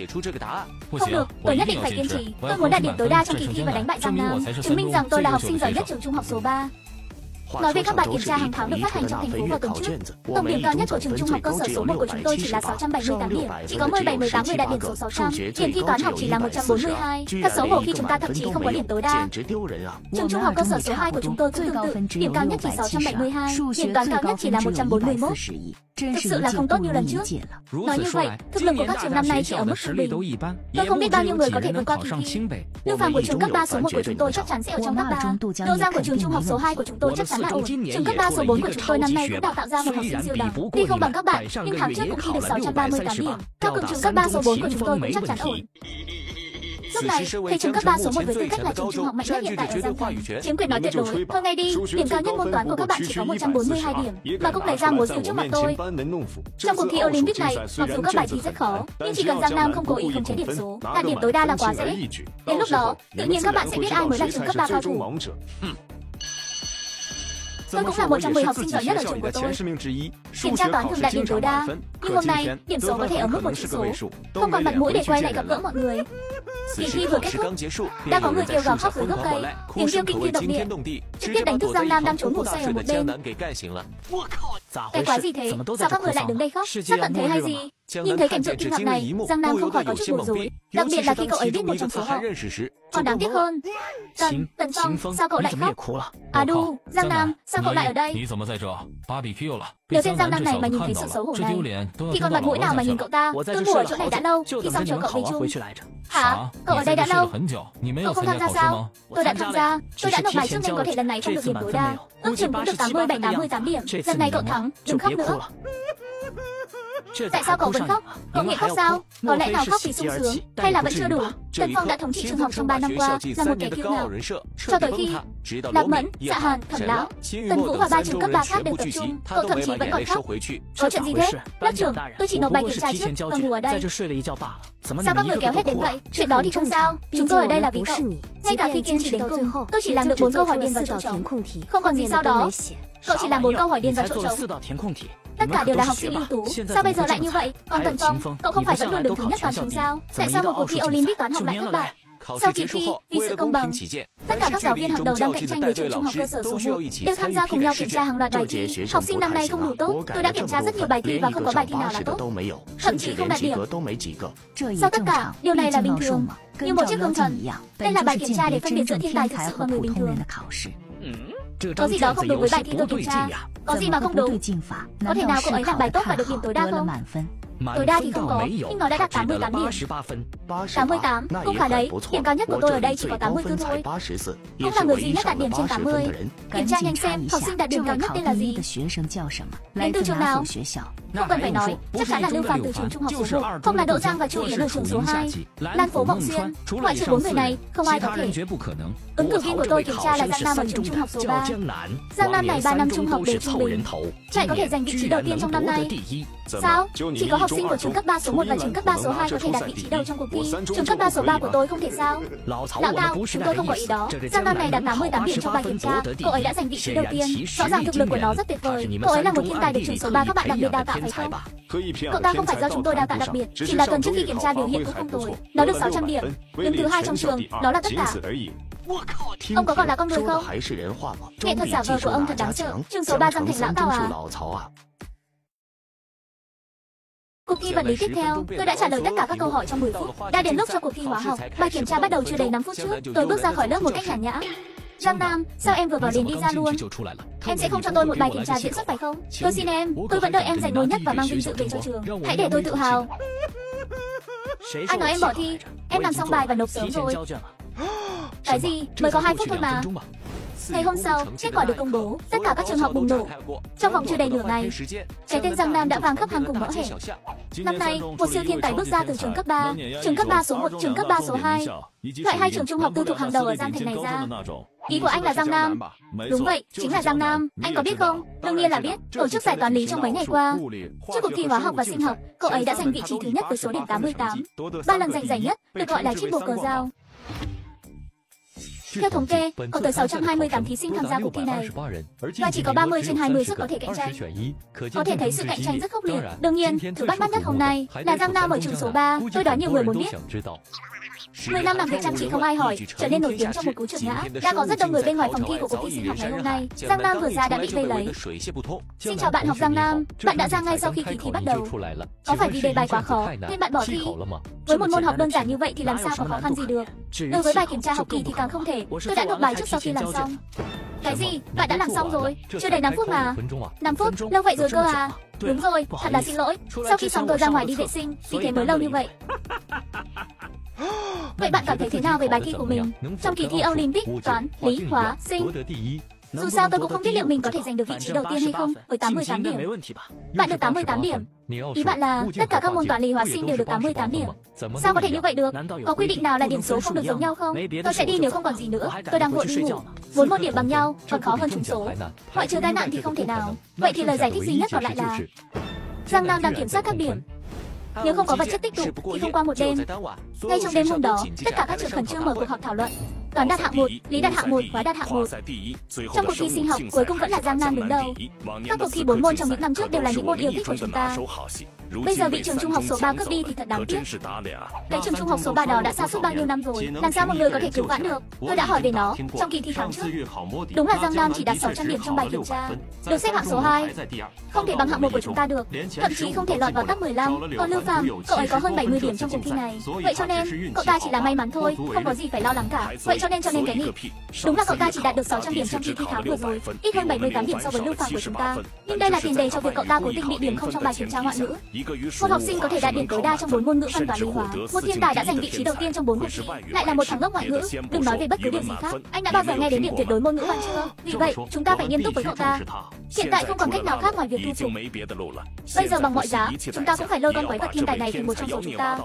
Không được, tôi nhất định phải kiên trì. Tôi muốn đạt điểm tối đa trong kỳ thi và đánh bại Giang Nam, chứng minh rằng tôi là học sinh giỏi nhất trường trung học số 3. Nói về các bài kiểm tra hàng tháng được phát hành trong thành phố vào tuần trước, tổng điểm cao nhất của trường trung học cơ sở số 1 của chúng tôi chỉ là 678 điểm, chỉ có 17-18 người đạt điểm số 600. Điểm thi toán học chỉ là 142. Thật xấu hổ khi chúng ta thậm chí không có điểm tối đa. Trường trung học cơ sở số 2 của chúng tôi cũng tương tự, điểm cao nhất chỉ 672, điểm toán cao nhất chỉ là 141. Thực sự là không tốt như lần trước. Nói như vậy, thực lực của các trường năm nay chỉ ở mức trung bình. Tôi không biết bao nhiêu người có thể vượt qua kỳ thi. Lưu Phàm của trường cấp 3 số 1 của chúng tôi chắc chắn sẽ ở trong top 3. Đô Giang của trường trung học số 2 của chúng tôi chắc chắn là ổn. Trường cấp 3 số 4 của chúng tôi năm nay cũng đào tạo ra một học sinh siêu đẳng. Tuy không bằng các bạn, nhưng tháng trước cũng thi được 638 điểm. Cao cực trường cấp 3 số 4 của chúng tôi cũng chắc chắn ổn. Lúc này, thầy trường cấp 3 số 1 với tư cách là trường trung học mạnh nhất hiện tại ở Giang Thành, chiếm quyền nói tuyệt đối. Thôi ngay đi, điểm cao nhất môn toán của các bạn chỉ có 142 điểm, mà cũng lấy ra múa rìu trước mặt tôi. Trong cuộc thi Olympic này, mặc dù các bài thi rất khó, nhưng chỉ cần Giang Nam không cố ý khống chế điểm số, đạt điểm tối đa là quá dễ. Đến lúc đó, tự nhiên các bạn sẽ biết ai mới là trường cấp 3 cao thủ. Tôi cũng là một trong 10 học sinh giỏi nhất ở trường của tôi. Kiểm tra toán thường đạt điểm tối đa, nhưng hôm nay điểm số có thể ở mức một chữ số. Không còn mặt mũi để quay lại gặp gỡ mọi người. Kỳ thi vừa kết thúc, đã có người kêu gào khóc dưới gốc cây, tiếng kêu kinh thiên động địa, trực tiếp đánh thức Giang Nam đang trốn ngủ say ở một bên. Cái quái gì thế? Sao các người lại đứng đây khóc? Sắp tận thế hay gì? Nhìn thấy cảnh tượng kinh ngạc này, Giang Nam không khỏi có chút bối rối, đặc biệt là khi cậu ấy viết một trong số họ. Còn đáng tiếc hơn, Tần Phong, sao cậu lại khóc? À đu, Giang Nam, sao cậu lại ở đây? Nếu tên Giang Nam này mà nhìn thấy sự xấu hổ này, thì còn mặt mũi nào mà nhìn cậu ta? Tôi ngủ ở chỗ này đã lâu, thì xong chờ cậu về chung. Hả? Cậu ở đây đã lâu? Cậu không tham gia sao? Tôi đã tham gia, tôi đã nộp bài trước nên có thể lần này không được điểm tối đa. Ước chừng cũng được 87-88 điểm. Lần này cậu thắng, đừng khóc nữa. Tại sao cậu vẫn khóc? Cậu nghiện khóc sao? Có lẽ nào khóc vì sung sướng, hay là vẫn chưa đủ? Tần Phong đã thống trị trường học trong 3 năm qua, là một kẻ kiêu ngạo. Cho tới khi Lạc Mẫn, Dạ Hàn, Thẩm Lão, Tần Vũ và 3 trường cấp 3 khác đều tập trung, cậu thậm chí vẫn còn khóc. Có chuyện gì thế? Lớp trưởng, tôi chỉ nộp bài kiểm tra trước, còn ngủ ở đây. Sao các người kéo hết đến vậy? Chuyện đó thì không sao, chúng tôi ở đây là vì cậu. Ngay cả khi kiên trì đến cùng, tôi chỉ làm được 4 câu hỏi điền vào chỗ trống, không còn gì sau đó. Cậu chỉ làm 4 câu hỏi điền vào chỗ trống. Tất cả đều là học sinh ưu tú, sao bây giờ lại như vậy? Còn Tần Phong, cậu không phải vẫn luôn đứng thứ nhất toàn trường sao? Tại sao một cuộc thi Olympic toán học lại thất bại? Sau kỳ thi, vì sự công bằng, tất cả các giáo viên hàng đầu đang cạnh tranh với trường trung học cơ sở số 1 đều tham gia cùng nhau kiểm tra hàng loạt bài thi. Học sinh năm nay không đủ tốt, tôi đã kiểm tra rất nhiều bài thi và không có bài thi nào là tốt, thậm chí không đạt điểm. Sau tất cả, điều này là bình thường, như một chiếc gương thần. Đây là bài kiểm tra để phân biệt giữa thiên tài thực sự và người bình thường. Có gì đó không đúng với bài thi tôi kiểm tra. Có gì mà không đúng? Có thể nào cậu ấy làm bài tốt và được điểm tối đa không? Tối đa thì không có, nhưng nó đã đạt 88 điểm. 88, cũng khá đấy. Điểm cao nhất của tôi ở đây chỉ có 84 thôi. Không là người duy nhất đạt điểm trên 80. Kiểm tra nhanh xem học sinh đạt điểm cao nhất tên là gì? Đến từ trường nào? Không cần phải nói, chắc chắn là Lưu Phàm từ trường trung học số 1, không là Đỗ Giang và Chu Yến ở trường số 2. Lan Phố Mộng Xuyên, ngoại trừ 4 người này, không ai có thể. Ứng cử viên của tôi kiểm tra là Giang Nam ở trường trung học số 3. Giang Nam này 3 năm trung học đều trung bình, lại có thể giành vị trí đầu tiên trong năm nay. Sao? Chỉ có học học sinh của trường cấp 3 số 1 và trường cấp 3 số 2 có thể đạt vị trí đầu trong cuộc thi. Trường cấp 3 số 3 của tôi không thể sao? Lão Cao, chúng tôi không có ý đó. Giang Nam này đạt 88 điểm trong bài kiểm tra. Cậu ấy đã giành vị trí đầu tiên. Rõ ràng thực lực của nó rất tuyệt vời. Cậu ấy là một thiên tài được trường số 3 các bạn đặc biệt đào tạo phải không? Cậu ta không phải do chúng tôi đào tạo đặc biệt, chỉ là tuần trước khi kiểm tra biểu hiện cũng không tồi. Nó được 600 điểm, đứng thứ 2 trong trường, đó là tất cả. Ông có còn là con người không? Nghệ thuật giả vờ của ông thật đáng sợ. Trường số 3 dâng thành Lão Cao à? Cuộc thi vật lý tiếp theo, tôi đã trả lời tất cả các câu hỏi trong 10 phút. Đã đến lúc cho cuộc thi hóa học. Bài kiểm tra bắt đầu chưa đầy 5 phút trước. Tôi bước ra khỏi lớp một cách nhàn nhã. Giang Nam, sao em vừa vào liền đi ra luôn? Em sẽ không cho tôi một bài kiểm tra diễn xuất phải không? Tôi xin em, tôi vẫn đợi em giành ngôi nhất và mang vinh dự về cho trường. Hãy để tôi tự hào. Ai nói em bỏ thi? Em làm xong bài và nộp sớm rồi. Cái gì? Mới có 2 phút thôi mà. Ngày hôm sau, kết quả được công bố, tất cả các trường học bùng nổ. Trong vòng chưa đầy nửa ngày, cái tên Giang Nam đã vang khắp hang cùng ngõ hẻm. Năm nay, một siêu thiên tài bước ra từ trường cấp 3, trường cấp 3 số 1, trường cấp 3 số 2, loại 2 trường trung học tư thục hàng đầu ở Giang Thành này ra. Ý của anh là Giang Nam? Đúng vậy, chính là Giang Nam. Anh có biết không? Đương nhiên là biết. Tổ chức giải toán lý trong mấy ngày qua, trước cuộc thi hóa học và sinh học, cậu ấy đã giành vị trí thứ nhất với số điểm 88. 3 lần giành giải nhất, được gọi là chiếc bồ cờ dao. Theo thống kê, có tới 628 thí sinh tham gia cuộc thi này, và chỉ có 30 trên 20 suất có thể cạnh tranh. Có thể thấy sự cạnh tranh rất khốc liệt. Đương nhiên, thứ bắt mắt nhất hôm nay là Giang Nam ở trường số 3. Tôi đoán nhiều người muốn biết. 10 năm làm việc chăm chỉ không ai hỏi, trở nên nổi tiếng trong một cú trượt ngã. Đã có rất đông người bên ngoài phòng thi của cuộc thi sinh học ngày hôm nay. Giang Nam vừa ra đã bị vây lấy. Xin chào bạn học Giang Nam, bạn đã ra ngay sau khi kỳ thi bắt đầu. Có phải vì đề bài quá khó nên bạn bỏ thi? Với một môn học đơn giản như vậy thì làm sao có khó khăn gì được? Đối với bài kiểm tra học kỳ thì càng không thể. Tôi đã nộp bài trước sau khi làm xong. Cái gì? Bạn đã làm xong rồi? Chưa đầy 5 phút mà. 5 phút? Lâu vậy rồi cơ à? Đúng rồi, thật là xin lỗi. Sau khi xong tôi ra ngoài đi vệ sinh, vì thế mới lâu như vậy. Vậy bạn cảm thấy thế nào về bài thi của mình? Trong kỳ thi Olympic, toán, lý, hóa, sinh, dù sao tôi cũng không biết liệu mình có thể giành được vị trí đầu tiên hay không với 88 điểm. Bạn được 88 điểm. Ý bạn là tất cả các môn toán lý hóa sinh đều được 88 điểm. Sao có thể như vậy được? Có quy định nào là điểm số không được giống nhau không? Tôi sẽ đi nếu không còn gì nữa. Tôi đang vội đi ngủ. 4 môn điểm bằng nhau còn khó hơn trúng số. Ngoại trừ tai nạn thì không thể nào. Vậy thì lời giải thích duy nhất còn lại là Giang Nam đang kiểm soát các điểm. Nếu không có vật chất tích tụ thì không qua một đêm. Ngay trong đêm hôm đó, tất cả các trường khẩn trương mở cuộc họp thảo luận. Toán đạt hạng 1, lý đạt hạng 1, hóa đạt hạng 1. Trong cuộc thi sinh học, cuối cùng vẫn là Giang Nam đứng đầu. Các cuộc thi 4 môn trong những năm trước đều là những môn yêu thích của chúng ta. Bây giờ bị trường trung học số 3 cướp đi thì thật đáng tiếc. Cái trường trung học số 3 đó đã sa sút bao nhiêu năm rồi, làm sao một người có thể cứu vãn được? Tôi đã hỏi về nó trong kỳ thi tháng trước. Đúng là Giang Nam chỉ đạt 600 điểm trong bài kiểm tra, được xếp hạng số 2. Không thể bằng hạng 1 của chúng ta được, thậm chí không thể lọt vào top 15. Còn Lưu Phàm, cậu ấy có hơn 70 điểm trong cuộc thi này. Vậy cho nên, cậu ta chỉ là may mắn thôi, không có gì phải lo lắng cả. Vậy cho nên cái nị. Đúng là cậu ta chỉ đạt được 600 điểm trong kỳ thi tháng vừa rồi, ít hơn 78 điểm so với Lưu Phàm của chúng ta. Nhưng đây là tiền đề cho việc cậu ta cố tình bị điểm không trong bài kiểm tra ngoại ngữ. Một học sinh có thể đạt điểm tối đa trong 4 ngôn ngữ văn toán lý hóa. Một thiên tài đã giành vị trí đầu tiên trong 4 cuộc thi, lại là một thằng ngốc ngoại ngữ. Đừng nói về bất cứ điều gì khác. Anh đã bao giờ nghe đến điểm tuyệt đối ngôn ngữ văn chưa? Vì vậy, chúng ta phải nghiêm túc với cậu ta. Hiện tại không còn cách nào khác ngoài việc thu phục. Bây giờ bằng mọi giá, chúng ta cũng phải lôi con quái vật thiên tài này thành một trong số chúng ta.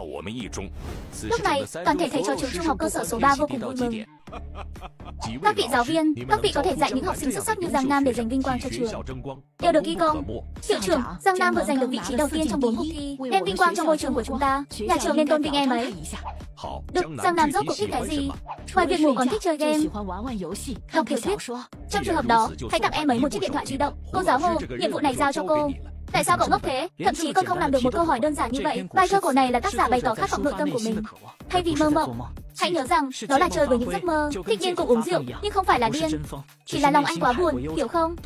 Lúc này, toàn thể thầy trò trường trung học cơ sở số 3 vô cùng vui mừng. Các vị giáo viên, các vị có thể dạy những học sinh xuất sắc như Giang Nam để giành vinh quang cho trường. Đều được ghi công. Hiệu trưởng, Giang Nam vừa giành được vị trí đầu tiên trong 4 cuộc thi, đem vinh quang cho ngôi trường của chúng ta. Nhà trường nên tôn vinh em ấy. Được, Giang Nam rốt cuộc thích cái gì? Ngoài việc ngủ còn thích chơi game, đọc tiểu thuyết. Trong trường hợp đó, hãy tặng em ấy một chiếc điện thoại di động. Cô giáo Hồ, nhiệm vụ này giao cho cô. Tại sao cậu ngốc thế? Thậm chí con không làm được một câu hỏi đơn giản như vậy. Bài thơ cổ này là tác giả bày tỏ khát vọng nội tâm của mình. Thay vì mơ mộng, hãy nhớ rằng đó là chơi với những giấc mơ. Thích điên cùng uống rượu, nhưng không phải là điên. Chỉ là lòng anh quá buồn, hiểu không?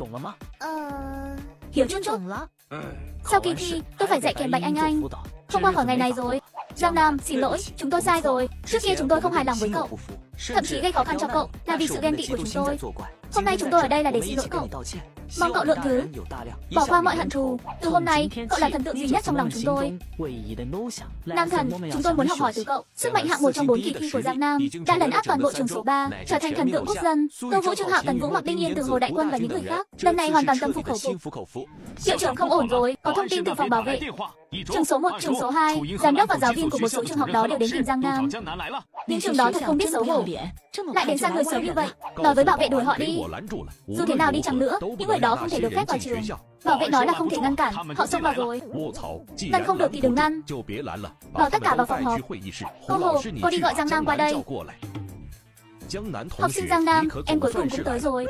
Hiểu chút chút. Sau kỳ thi, tôi phải dạy kèm Bạch Anh. Không qua khỏi ngày này rồi. Giang Nam, xin lỗi, chúng tôi sai rồi. Trước kia chúng tôi không hài lòng với cậu, thậm chí gây khó khăn cho cậu là vì sự ghen tị của chúng tôi. Hôm nay chúng tôi ở đây là để xin lỗi cậu. Mong cậu lượng thứ, bỏ qua mọi hận thù. Từ hôm nay, cậu là thần tượng duy nhất trong lòng chúng tôi. Nam thần, chúng tôi muốn học hỏi từ cậu. Sức mạnh hạng 1 trong 4 kỳ thi của Giang Nam đã lấn áp toàn bộ trường số 3, trở thành thần tượng quốc dân. Tô Vũ, Trương Hạo, Tần Vũ, Mạc Đinh Yên, Từ Hồ Đại Quân và những người khác lần này hoàn toàn tâm phục khẩu phục. Hiệu trưởng không ổn rồi, có thông tin từ phòng bảo vệ. Trường số 1, trường số 2, giám đốc và giáo viên của một số trường học đó đều đến tìm Giang Nam. Nhưng trường đó thật không biết xấu hổ, lại đến sang người sớm như vậy. Nói với bảo vệ đuổi họ đi. Dù thế nào đi chăng nữa, những người đó không thể được phép vào trường. Bảo vệ nói là không thể ngăn cản, họ xông vào rồi. Ngăn không được thì đừng ngăn. Bảo tất cả vào phòng họp. Cô Hồ, cô đi gọi Giang Nam qua đây. Học sinh Giang Nam, em cuối cùng cũng tới rồi.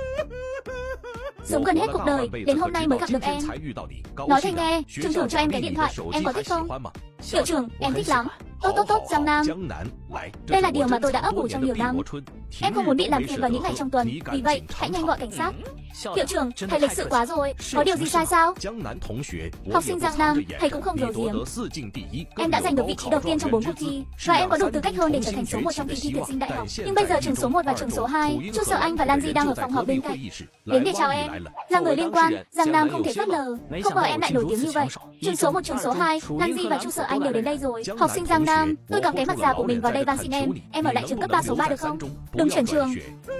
Sống gần hết cuộc đời, đến hôm nay mới gặp được em. Nói thầy nghe, trường thưởng cho em cái điện thoại, em có thích không? Hiệu trưởng, em thích lắm. Tốt, Giang Nam. Đây là điều mà tôi đã ấp ủ trong nhiều năm. Em không muốn bị làm phiền vào những ngày trong tuần, vì vậy hãy nhanh gọi cảnh sát. Hiệu trưởng, thầy lịch sự quá rồi, có điều gì sai sao? Học sinh Giang Nam, thầy cũng không giấu giếm. Em đã giành được vị trí đầu tiên trong 4 cuộc thi, và em có đủ tư cách hơn để trở thành số 1 trong kỳ thi tuyển sinh đại học. Nhưng bây giờ trường số 1 và trường số 2, Chu Sở Anh và Lan Di đang ở phòng họp bên cạnh. Đến để chào em. Là người liên quan, Giang Nam không thể phớt lờ. Không ngờ em lại nổi tiếng như vậy. Trường số 1, trường số 2, Lan Di và Chu Sở Anh đều đến đây rồi. Học sinh Giang Nam, tôi cắm cái mặt già của mình vào đây van xin em ở lại trường cấp 3 số 3 được không? Đừng chuyển trường.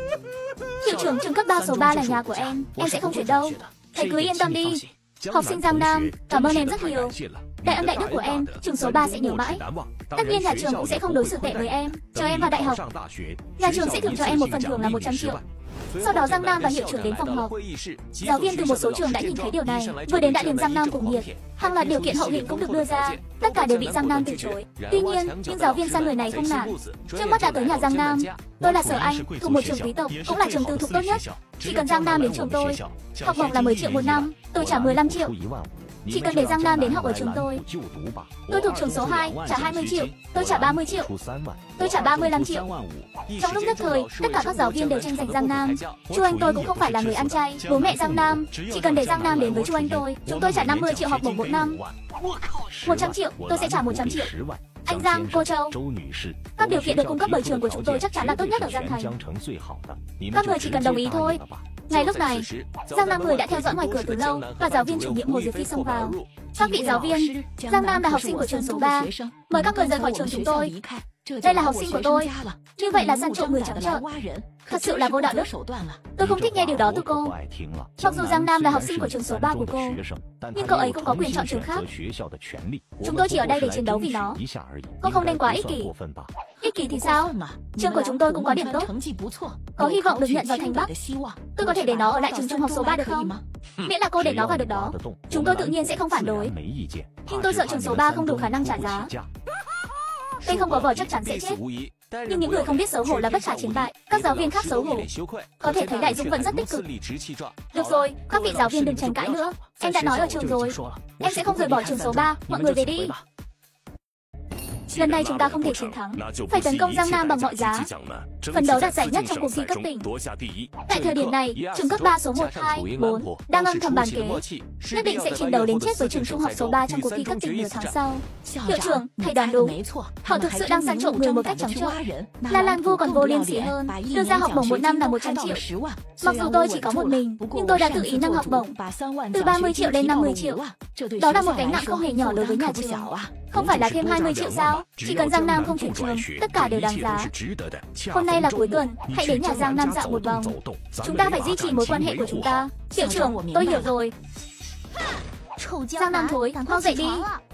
Hiệu trưởng, trường cấp 3 số 3 là nhà của em sẽ không chuyển đâu. Thầy cứ yên tâm đi. Học sinh Giang Nam, cảm ơn em rất nhiều. Đại ân đại đức của em, trường số 3 sẽ nhớ mãi. Tất nhiên nhà trường cũng sẽ không đối xử tệ với em. Cho em vào đại học, nhà trường sẽ thưởng cho em một phần thưởng là 100 triệu. Sau đó Giang Nam và hiệu trưởng đến phòng họp. Giáo viên từ một số trường đã nhìn thấy điều này, vừa đến đã điền Giang Nam cùng nhiệt. Hàng loạt điều kiện hậu hĩnh cũng được đưa ra, tất cả đều bị Giang Nam từ chối. Tuy nhiên, những giáo viên sang người này không nản. Trước mắt đã tới nhà Giang Nam. Tôi là Sở Anh, thuộc một trường quý tộc, cũng là trường tư thục tốt nhất. Chỉ cần Giang Nam đến trường tôi, học bổng là 10 triệu một năm, tôi trả 15 triệu. Chỉ cần để Giang Nam đến học ở trường tôi thuộc trường số 2, trả 20 triệu, tôi trả 30 triệu, tôi trả 35 triệu. Trong lúc nhất thời, tất cả các giáo viên đều tranh giành Giang Nam. Chu Anh tôi cũng không phải là người ăn chay, bố mẹ Giang Nam, chỉ cần để Giang Nam đến với Chu Anh tôi, chúng tôi trả 50 triệu học bổng một năm. 100 triệu, tôi sẽ trả 100 triệu. Anh Giang, cô Châu, các điều kiện được cung cấp bởi trường của chúng tôi chắc chắn là tốt nhất ở Giang Thành. Các người chỉ cần đồng ý thôi. Ngay lúc này, Giang Nam người đã theo dõi ngoài cửa từ lâu và giáo viên chủ nhiệm Hồ Diệp Phi xông vào. Các vị giáo viên, Giang Nam là học sinh của trường số 3. Mời các người rời khỏi trường chúng tôi. Đây là học sinh của tôi. Như vậy là săn trộm người trắng trợn. Thật sự là vô đạo đức. Tôi không thích nghe điều đó từ cô. Mặc dù Giang Nam là học sinh của trường số 3 của cô, nhưng cậu ấy cũng có quyền chọn trường khác. Chúng tôi chỉ ở đây để chiến đấu vì nó. Cô không nên quá ích kỷ. Ích kỷ thì sao? Trường của chúng tôi cũng có điểm tốt, có hy vọng được nhận vào thành Bắc. Tôi có thể để nó ở lại trường trung học số 3 được không? Miễn là cô để nó vào được đó, chúng tôi tự nhiên sẽ không phản đối. Nhưng tôi sợ trường số 3 không đủ khả năng trả giá. Tên không có vỏ chắc chắn sẽ chết. Nhưng những người không biết xấu hổ là bất khả chiến bại. Các giáo viên khác xấu hổ. Có thể thấy Đại Dũng vẫn rất tích cực. Được rồi, các vị giáo viên đừng tranh cãi nữa. Em đã nói ở trường rồi, em sẽ không rời bỏ trường số 3. Mọi người về đi. Lần này chúng ta không thể chiến thắng, phải tấn công Giang Nam bằng mọi giá, phấn đấu đạt giải nhất trong cuộc thi cấp tỉnh. Tại thời điểm này, trường cấp 3 số 1, 2, 4 đang âm thầm bàn kế, nhất định sẽ chiến đấu đến chết với trường trung học số 3 trong cuộc thi cấp tỉnh nửa tháng sau. Hiệu trưởng, thầy đoán đúng, họ thực sự đang săn trộm người một cách trắng trợn. La Lan Vu còn vô liêm sỉ hơn, đưa ra học bổng một năm là 100 triệu. Mặc dù tôi chỉ có một mình, nhưng tôi đã tự ý nâng học bổng từ 30 triệu lên 50 triệu. Đó là một gánh nặng không hề nhỏ đối với nhà trường. Không phải là thêm 20 triệu sao? Chỉ cần Giang Nam không chuyển trường, tất cả đều đáng giá. Hôm nay là cuối tuần, hãy đến nhà Giang Nam dạo một vòng. Chúng ta phải duy trì mối quan hệ của chúng ta. Hiệu trưởng, tôi hiểu rồi. Giang Nam thối, mau dậy đi.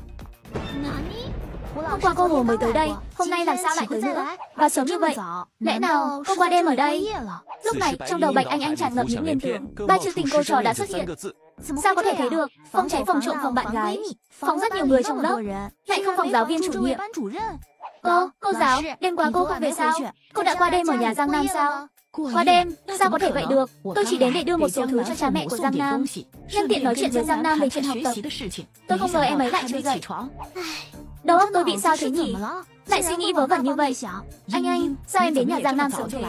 Hôm qua cô Hồ mới tới đây, hôm nay làm sao lại tới nữa? Và sớm như vậy, lẽ nào cô qua đêm ở đây? Lúc này, trong đầu Bạch Anh tràn ngập những liên tưởng. Ba chữ tình cô trò đã xuất hiện. Sao có thể thấy được? Phòng cháy, phòng trộm, phòng bạn gái, phòng rất nhiều người trong lớp, lại không phòng giáo viên chủ nhiệm. Cô giáo, đêm qua cô không về sao? Cô đã qua đêm ở nhà Giang Nam sao? Qua đêm, sao có thể vậy được? Tôi chỉ đến để đưa một số thứ cho cha mẹ của Giang Nam, nhân tiện nói chuyện với Giang Nam về chuyện học tập. Tôi không ngờ em ấy lại chưa dậy. Đầu óc tôi bị sao thế nhỉ? Lại suy nghĩ vớ vẩn như vậy. Anh, sao em đến nhà Giang Nam sớm thế?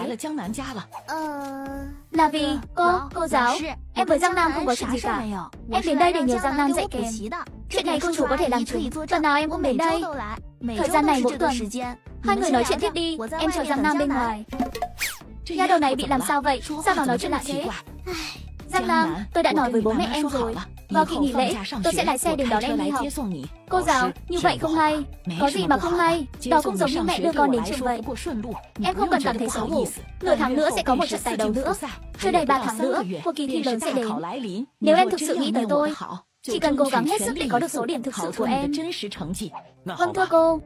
Là vì cô giáo, em với Giang Nam không có chuyện gì cả. Em đến đây để nhờ Giang Nam dạy kèm. Chuyện này cô chủ có thể làm chứng, tuần nào em cũng đến đây. Thời gian này mỗi tuần. Hai người nói chuyện tiếp đi, em chờ Giang Nam bên ngoài. Nhà đầu này bị làm sao vậy? Sao nó nói chuyện lạ thế? Giang Nam, tôi đã nói với bố mẹ em rồi. Vào kỳ nghỉ lễ, tôi sẽ lái xe đến đón em đi học. Cô giáo, như vậy không hay. Có gì mà không hay? Đó cũng giống như mẹ đưa con đến trường vậy. Em không cần cảm thấy xấu hổ. Nửa tháng nữa sẽ có một trận giải đấu nữa. Chưa đầy 3 tháng nữa, một kỳ thi lớn sẽ đến. Nếu em thực sự nghĩ tới tôi, Chỉ cần cố gắng hết sức để có được số điểm thực sự của em. Vâng thưa cô.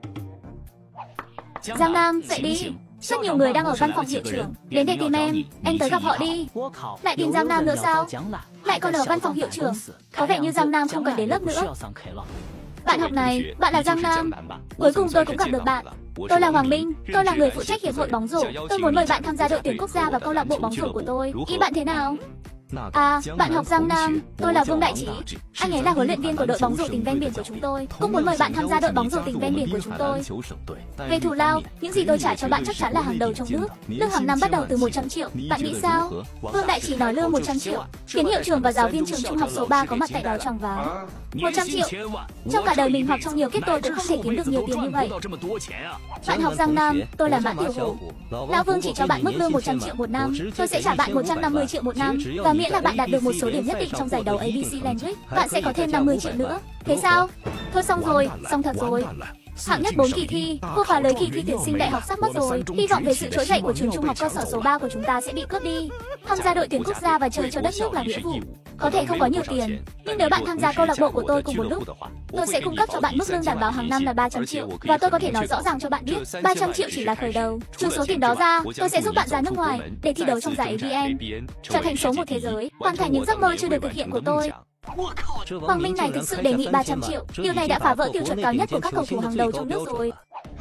Giang Nam, dậy đi. Rất nhiều người đang ở văn phòng hiệu trưởng đến để tìm em tới gặp họ đi. Lại tìm Giang Nam nữa sao? Lại còn ở văn phòng hiệu trưởng. Có vẻ như Giang Nam không cần đến lớp nữa. Bạn học này, bạn là Giang Nam. Cuối cùng tôi cũng gặp được bạn. Tôi là Hoàng Minh, tôi là người phụ trách hiệp hội bóng rổ. Tôi muốn mời bạn tham gia đội tuyển quốc gia và câu lạc bộ bóng rổ của tôi. Ý bạn thế nào? À, bạn học Giang Nam, tôi là Vương Đại Trí. Anh ấy là huấn luyện viên của đội bóng rổ tỉnh ven biển của chúng tôi. Cũng muốn mời bạn tham gia đội bóng rổ tỉnh ven biển của chúng tôi. Về thù lao, những gì tôi trả cho bạn chắc chắn là hàng đầu trong nước. Lương hàng năm bắt đầu từ 100 triệu. Bạn nghĩ sao? Vương Đại Trí nói lương 100 triệu. Khiến hiệu trưởng và giáo viên trường trung học số 3 có mặt tại đó choáng váng. 100 triệu. Trong cả đời mình học trong nhiều kiếp tôi cũng không thể kiếm được nhiều tiền như vậy. Bạn học Giang Nam, tôi là Mã Tiểu Hổ. Lão Vương chỉ cho bạn mức lương 100 triệu một năm. Tôi sẽ trả bạn 150 triệu một năm. Và miễn là bạn đạt được một số điểm nhất định trong giải đấu ABC Language, bạn sẽ có thêm 50 triệu nữa. Thế sao? Thôi xong rồi, xong thật rồi. Hạng nhất 4 kỳ thi, cuộc hòa lưới kỳ thi tuyển sinh đại học sắp mất rồi. Hy vọng về sự trỗi dậy của trường trung học cơ sở số 3 của chúng ta sẽ bị cướp đi. Tham gia đội tuyển quốc gia và chơi cho đất nước là nghĩa vụ. Có thể không có nhiều tiền, nhưng nếu bạn tham gia câu lạc bộ của tôi cùng một lúc, tôi sẽ cung cấp cho bạn mức lương đảm bảo hàng năm là 300 triệu. Và tôi có thể nói rõ ràng cho bạn biết, 300 triệu chỉ là khởi đầu. Trừ số tiền đó ra, tôi sẽ giúp bạn ra nước ngoài để thi đấu trong giải AVN, trở thành số 1 thế giới, hoàn thành những giấc mơ chưa được thực hiện của tôi. Hoàng Minh này thực sự đề nghị 300 triệu. Điều này đã phá vỡ tiêu chuẩn cao nhất của các cầu thủ hàng đầu trong nước rồi.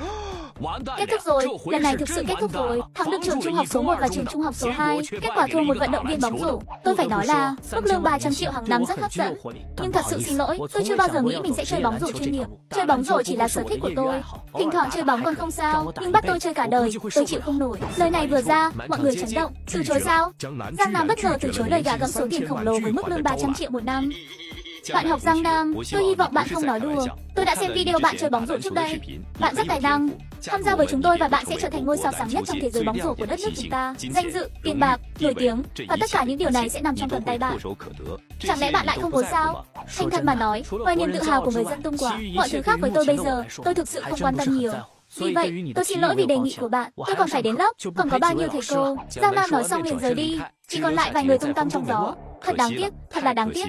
Kết thúc rồi, lần này thực sự kết thúc rồi. Thắng được trường trung học số 1 và trường trung học số 2. Kết quả thua một vận động viên bóng rổ. Tôi phải nói là mức lương 300 triệu hàng năm rất hấp dẫn. Nhưng thật sự xin lỗi, tôi chưa bao giờ nghĩ mình sẽ chơi bóng rổ chuyên nghiệp. Chơi bóng rổ chỉ là sở thích của tôi. Thỉnh thoảng chơi bóng còn không sao, nhưng bắt tôi chơi cả đời, tôi chịu không nổi. Lời này vừa ra, mọi người chấn động. Từ chối sao? Giang Nam bất ngờ từ chối lời gả gẫm số tiền khổng lồ với mức lương 300 triệu một năm. Bạn học Giang Nam, tôi hy vọng bạn không nói đùa. Tôi đã xem video bạn chơi bóng rổ trước đây. Bạn rất tài năng. Tham gia với chúng tôi và bạn sẽ trở thành ngôi sao sáng nhất trong thế giới bóng rổ của đất nước chúng ta. Danh dự, tiền bạc, nổi tiếng và tất cả những điều này sẽ nằm trong tầm tay bạn. Chẳng lẽ bạn lại không muốn sao? Thành thật mà nói, ngoài niềm tự hào của người dân Tung Quả, mọi thứ khác với tôi bây giờ, tôi thực sự không quan tâm nhiều. Vì vậy, tôi xin lỗi vì đề nghị của bạn. Tôi còn phải đến lớp, còn có bao nhiêu thầy cô. Giang Nam nói xong liền rời đi. Chỉ còn lại vài người tung tăng trong gió. Thật đáng tiếc, thật là đáng tiếc.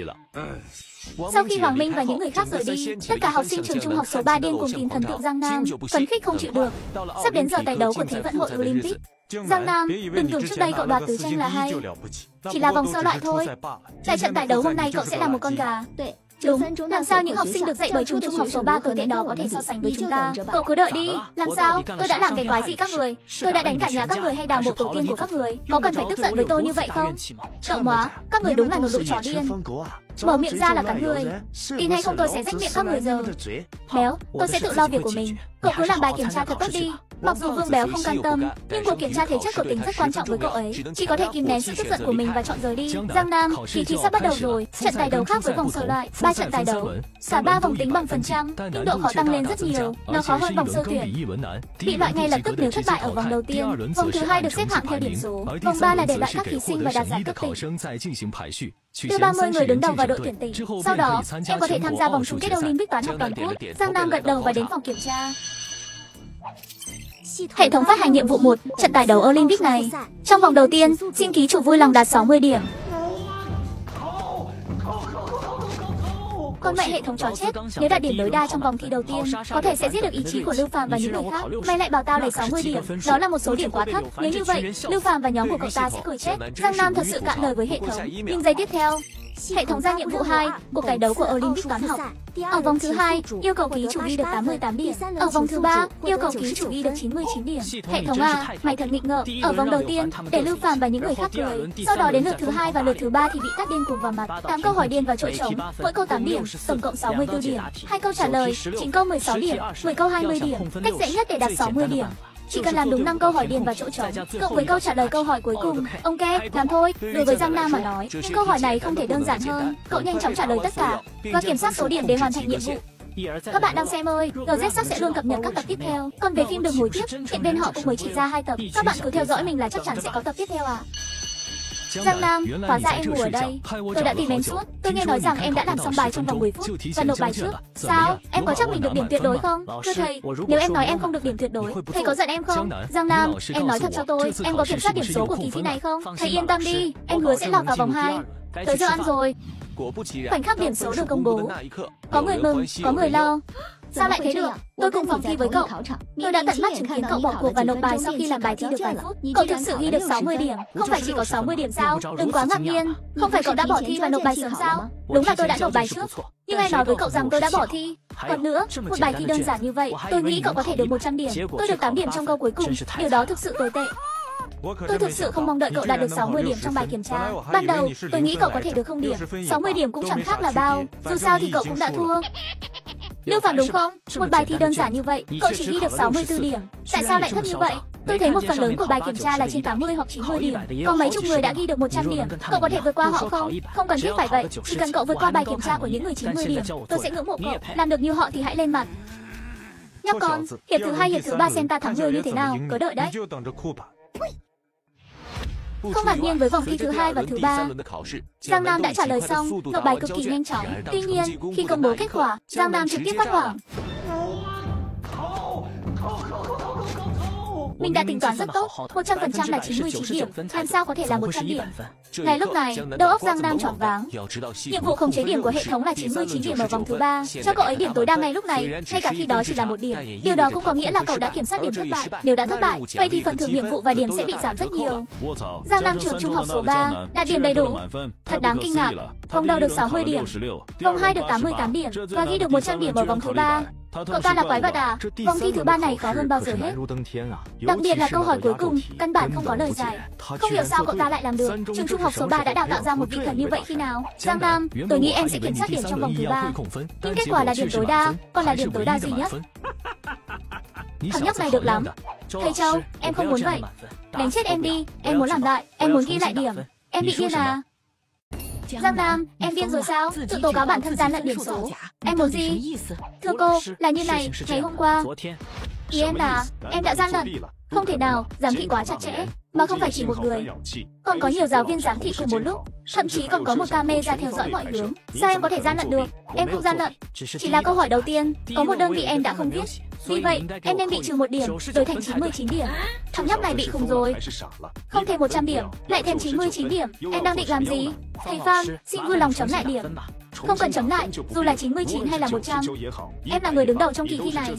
Sau khi Hoàng Minh và những người khác rời đi, tất cả học sinh trường trung học số 3 điên cùng tìm thần tượng Giang Nam, phấn khích không chịu được. Sắp đến giờ tài đấu của Thế vận hội Olympic. Giang Nam, đừng tưởng trước đây cậu đoạt tứ tranh là hay. Chỉ là vòng sơ loại thôi. Tại trận tài đấu hôm nay cậu sẽ là một con gà. Đúng, làm sao những học sinh được dạy bởi trường trung học số 3 tồi tệ đó có thể so sánh với chúng ta? Cậu cứ đợi đi. Làm sao? Tôi đã làm cái quái gì các người? Tôi đã đánh cả nhà các người hay đào mộ tổ tiên của các người? Có cần phải tức giận với tôi như vậy không? Cậu móa, các người đúng là một đội chó điên. Mở miệng ra là cắn người. Tin hay không tôi sẽ rách miệng các người giờ. Béo, tôi sẽ tự lo việc của mình. Cậu cứ làm bài kiểm tra thật tốt đi. Mặc dù Vương Béo không cam tâm, nhưng cuộc kiểm tra thể chất của tính rất quan trọng với cậu ấy. Chỉ có thể kìm nén sự tức giận của mình và chọn rời đi. Giang Nam, kỳ thi sắp bắt đầu rồi. Trận tài đấu khác với vòng sơ loại, 3 trận tài đấu. Cả 3 vòng tính bằng phần trăm, nhưng độ khó tăng lên rất nhiều. Nó khó hơn vòng sơ tuyển. Bị loại ngay lập tức nếu thất bại ở vòng đầu tiên. Vòng thứ 2 được xếp hạng theo điểm số. Vòng 3 là để loại các thí sinh và đạt giải cấp tỉnh. Đưa 30 người đứng đầu vào đội tuyển tỉnh. Sau đó, em có thể tham gia vòng chung kết Olympic toán học toàn quốc. Giang Nam gật đầu và đến phòng kiểm tra. Hệ thống phát hành nhiệm vụ 1, trận tài đấu Olympic này. Trong vòng đầu tiên, xin ký chủ vui lòng đạt 60 điểm. Con mẹ hệ thống chó chết, nếu đạt điểm tối đa trong vòng thi đầu tiên, có thể sẽ giết được ý chí của Lưu Phàm và những người khác. Mày lại bảo tao lấy 60 điểm, đó là một số điểm quá thấp. Nếu như vậy, Lưu Phàm và nhóm của cậu ta sẽ cười chết. Giang Nam thật sự cạn lời với hệ thống. Nhưng giây tiếp theo, hệ thống ra nhiệm vụ 2, cuộc cải đấu của Olympic toán học. Ở vòng thứ 2, yêu cầu ký chủ ghi được 88 điểm. Ở vòng thứ 3, yêu cầu ký chủ ghi được 99 điểm. Hệ thống à, mày thật nghịch ngợm. Ở vòng đầu tiên, để Lưu Phàm và những người khác cười. Sau đó đến lượt thứ 2 và lượt thứ 3 thì bị tát điên cuồng vào mặt. 8 câu hỏi điên vào chỗ trống, mỗi câu 8 điểm, tổng cộng 64 điểm. 2 câu trả lời, 9 câu 16 điểm, 10 câu 20 điểm. Cách dễ nhất để đạt 60 điểm. Chỉ cần làm đúng 5 câu hỏi điền vào chỗ trống, cộng với câu trả lời câu hỏi cuối cùng. Ok, làm thôi. Đối với Giang Nam mà nói, những câu hỏi này không thể đơn giản hơn. Cậu nhanh chóng trả lời tất cả và kiểm soát số điểm để hoàn thành nhiệm vụ. Các bạn đang xem ơi, GZ sắc sẽ luôn cập nhật các tập tiếp theo. Còn về phim đường hồi tiếp, hiện bên họ cũng mới chỉ ra 2 tập. Các bạn cứ theo dõi mình là chắc chắn sẽ có tập tiếp theo à. Giang Nam, hóa ra em ngủ ở đây. Tôi đã tìm em suốt. Tôi nghe nói rằng em đã làm xong bài trong vòng 10 phút và nộp bài trước. Sao? Em có chắc mình được điểm tuyệt đối không? Thưa thầy, nếu em nói em không được điểm tuyệt đối, thầy có giận em không? Giang Nam, em nói thật cho tôi, em có kiểm soát điểm số của kỳ thi này không? Thầy yên tâm đi, em hứa sẽ lọt vào vòng 2. Tới giờ ăn rồi. Khoảnh khắc điểm số được công bố, có người mừng, có người lo. Sao lại thế được? Tôi cùng phòng thi với cậu. Tôi đã tận mắt chứng kiến cậu bỏ cuộc và nộp bài sau khi làm bài thi được vài phút. Cậu thực sự ghi được 60 điểm, không phải chỉ có 60 điểm sao? Đừng quá ngạc nhiên. Không phải cậu đã bỏ thi và nộp bài sớm sao? Đúng là tôi đã nộp bài trước. Nhưng ai nói với cậu rằng tôi đã bỏ thi? Còn nữa, một bài thi đơn giản như vậy, tôi nghĩ cậu có thể được 100 điểm. Tôi được 8 điểm trong câu cuối cùng. Điều đó thực sự tồi tệ. Tôi thực sự không mong đợi cậu đạt được 60 điểm trong bài kiểm tra. Ban đầu, tôi nghĩ cậu có thể được 0 điểm. 60 điểm cũng chẳng khác là bao. Dù sao thì cậu cũng đã thua. Lưu Phàm đúng không? Một bài thi đơn giản như vậy, cậu chỉ ghi được 64 điểm. Tại sao lại thấp như vậy? Tôi thấy một phần lớn của bài kiểm tra là trên 80 hoặc 90 điểm. Có mấy chục người đã ghi được 100 điểm. Cậu có thể vượt qua họ không? Không cần thiết phải vậy. Chỉ cần cậu vượt qua bài kiểm tra của những người 90 điểm, tôi sẽ ngưỡng mộ cậu. Làm được như họ thì hãy lên mặt. Nhóc con, hiệp thứ 2, hiệp thứ 3 xem ta thắng ngươi như thế nào. Cứ đợi đấy. Không ngạc nhiên với vòng thi thứ 2 và thứ 3. Giang Nam đã trả lời xong, nộp bài cực kỳ nhanh chóng. Tuy nhiên, khi công bố kết quả, Giang Nam trực tiếp phát hoảng. Mình đã tính toán rất tốt, 100% là 99 điểm, làm sao có thể là 100 điểm. Ngay lúc này, đầu óc Giang Nam choáng váng. Nhiệm vụ khống chế điểm của hệ thống là 99 điểm ở vòng thứ 3, cho cậu ấy điểm tối đa ngay lúc này, ngay cả khi đó chỉ là 1 điểm. Điều đó cũng có nghĩa là cậu đã kiểm soát điểm thất bại. Nếu đã thất bại, vậy thì phần thưởng nhiệm vụ và điểm sẽ bị giảm rất nhiều. Giang Nam trường trung học số 3, đạt điểm đầy đủ. Thật đáng kinh ngạc, vòng đầu được 60 điểm, vòng 2 được 88 điểm và ghi được 100 điểm ở vòng thứ 3. Cậu ta là quái vật à? Vòng thi thứ 3 này khó hơn bao giờ hết. Đặc biệt là câu hỏi cuối cùng, căn bản không có lời giải. Không hiểu sao cậu ta lại làm được. Trường trung học số 3 đã đào tạo ra một vị thần như vậy khi nào? Giang Nam, tôi nghĩ em sẽ kiểm soát điểm trong vòng thứ 3. Nhưng kết quả là điểm tối đa, còn là điểm tối đa duy nhất. Thằng nhóc này được lắm. Thầy Châu, em không muốn vậy. Đánh chết em đi, em muốn làm lại, em muốn ghi lại điểm. Em bị điên à? Giang Nam, em điên rồi sao? Tự tố cáo bản thân gian lận điểm số. Em muốn gì? Thưa cô, là như này, ngày hôm qua. Ý em là, em đã gian lận. Không thể nào, giám thị quá chặt chẽ. Mà không phải chỉ một người. Còn có nhiều giáo viên giám thị cùng một lúc. Thậm chí còn có một camera theo dõi mọi hướng. Sao em có thể gian lận được? Em không gian lận. Chỉ là câu hỏi đầu tiên, có một đơn vị em đã không viết. Vì vậy, em nên bị trừ 1 điểm, rồi thành 99 điểm. Thằng nhóc này bị khùng rồi. Không thêm 100 điểm, lại thêm 99 điểm. Em đang định làm gì? Thầy Phan, xin vui lòng chấm lại điểm. Không cần chấm lại, dù là 99 hay là 100. Em là người đứng đầu trong kỳ thi này.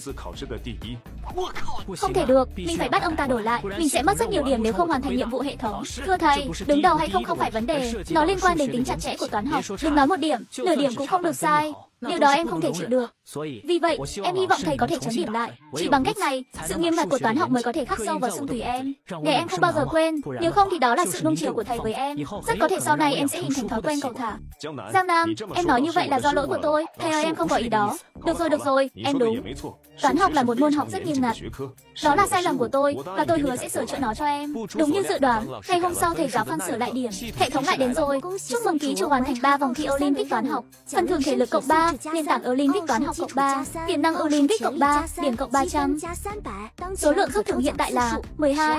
Không thể được, mình phải bắt ông ta đổi lại. Mình sẽ mất rất nhiều điểm nếu không hoàn thành nhiệm vụ hệ thống. Thưa thầy, đứng đầu hay không phải vấn đề. Nó liên quan đến tính chặt chẽ của toán học. Đừng nói 1 điểm, nửa điểm cũng không được sai. Điều đó em không thể chịu được. Vì vậy, em hy vọng thầy có thể chấm điểm lại. Chỉ bằng cách này, sự nghiêm ngặt của toán học mới có thể khắc sâu vào xương tủy em. Để em không bao giờ quên, nếu không thì đó là sự nuông chiều của thầy với em. Rất có thể sau này em sẽ hình thành thói quen cẩu thả. Giang Nam, em nói như vậy là do lỗi của tôi. Thầy ơi, em không có ý đó. Được rồi, em đúng. Toán học là một môn học rất nghiêm ngặt. Đó là sai lầm của tôi, và tôi hứa sẽ sửa chữa nó cho em. Đúng như dự đoán, ngày hôm sau thầy giáo Phan sửa lại điểm. Hệ thống lại đến rồi. Chúc mừng ký chủ hoàn thành 3 vòng thi Olympic toán học. Phần thưởng thể lực cộng 3, nền tảng Olympic toán học cộng 3, tiềm năng Olympic cộng 3, điểm cộng 300. Số lượng rút thưởng hiện tại là 12.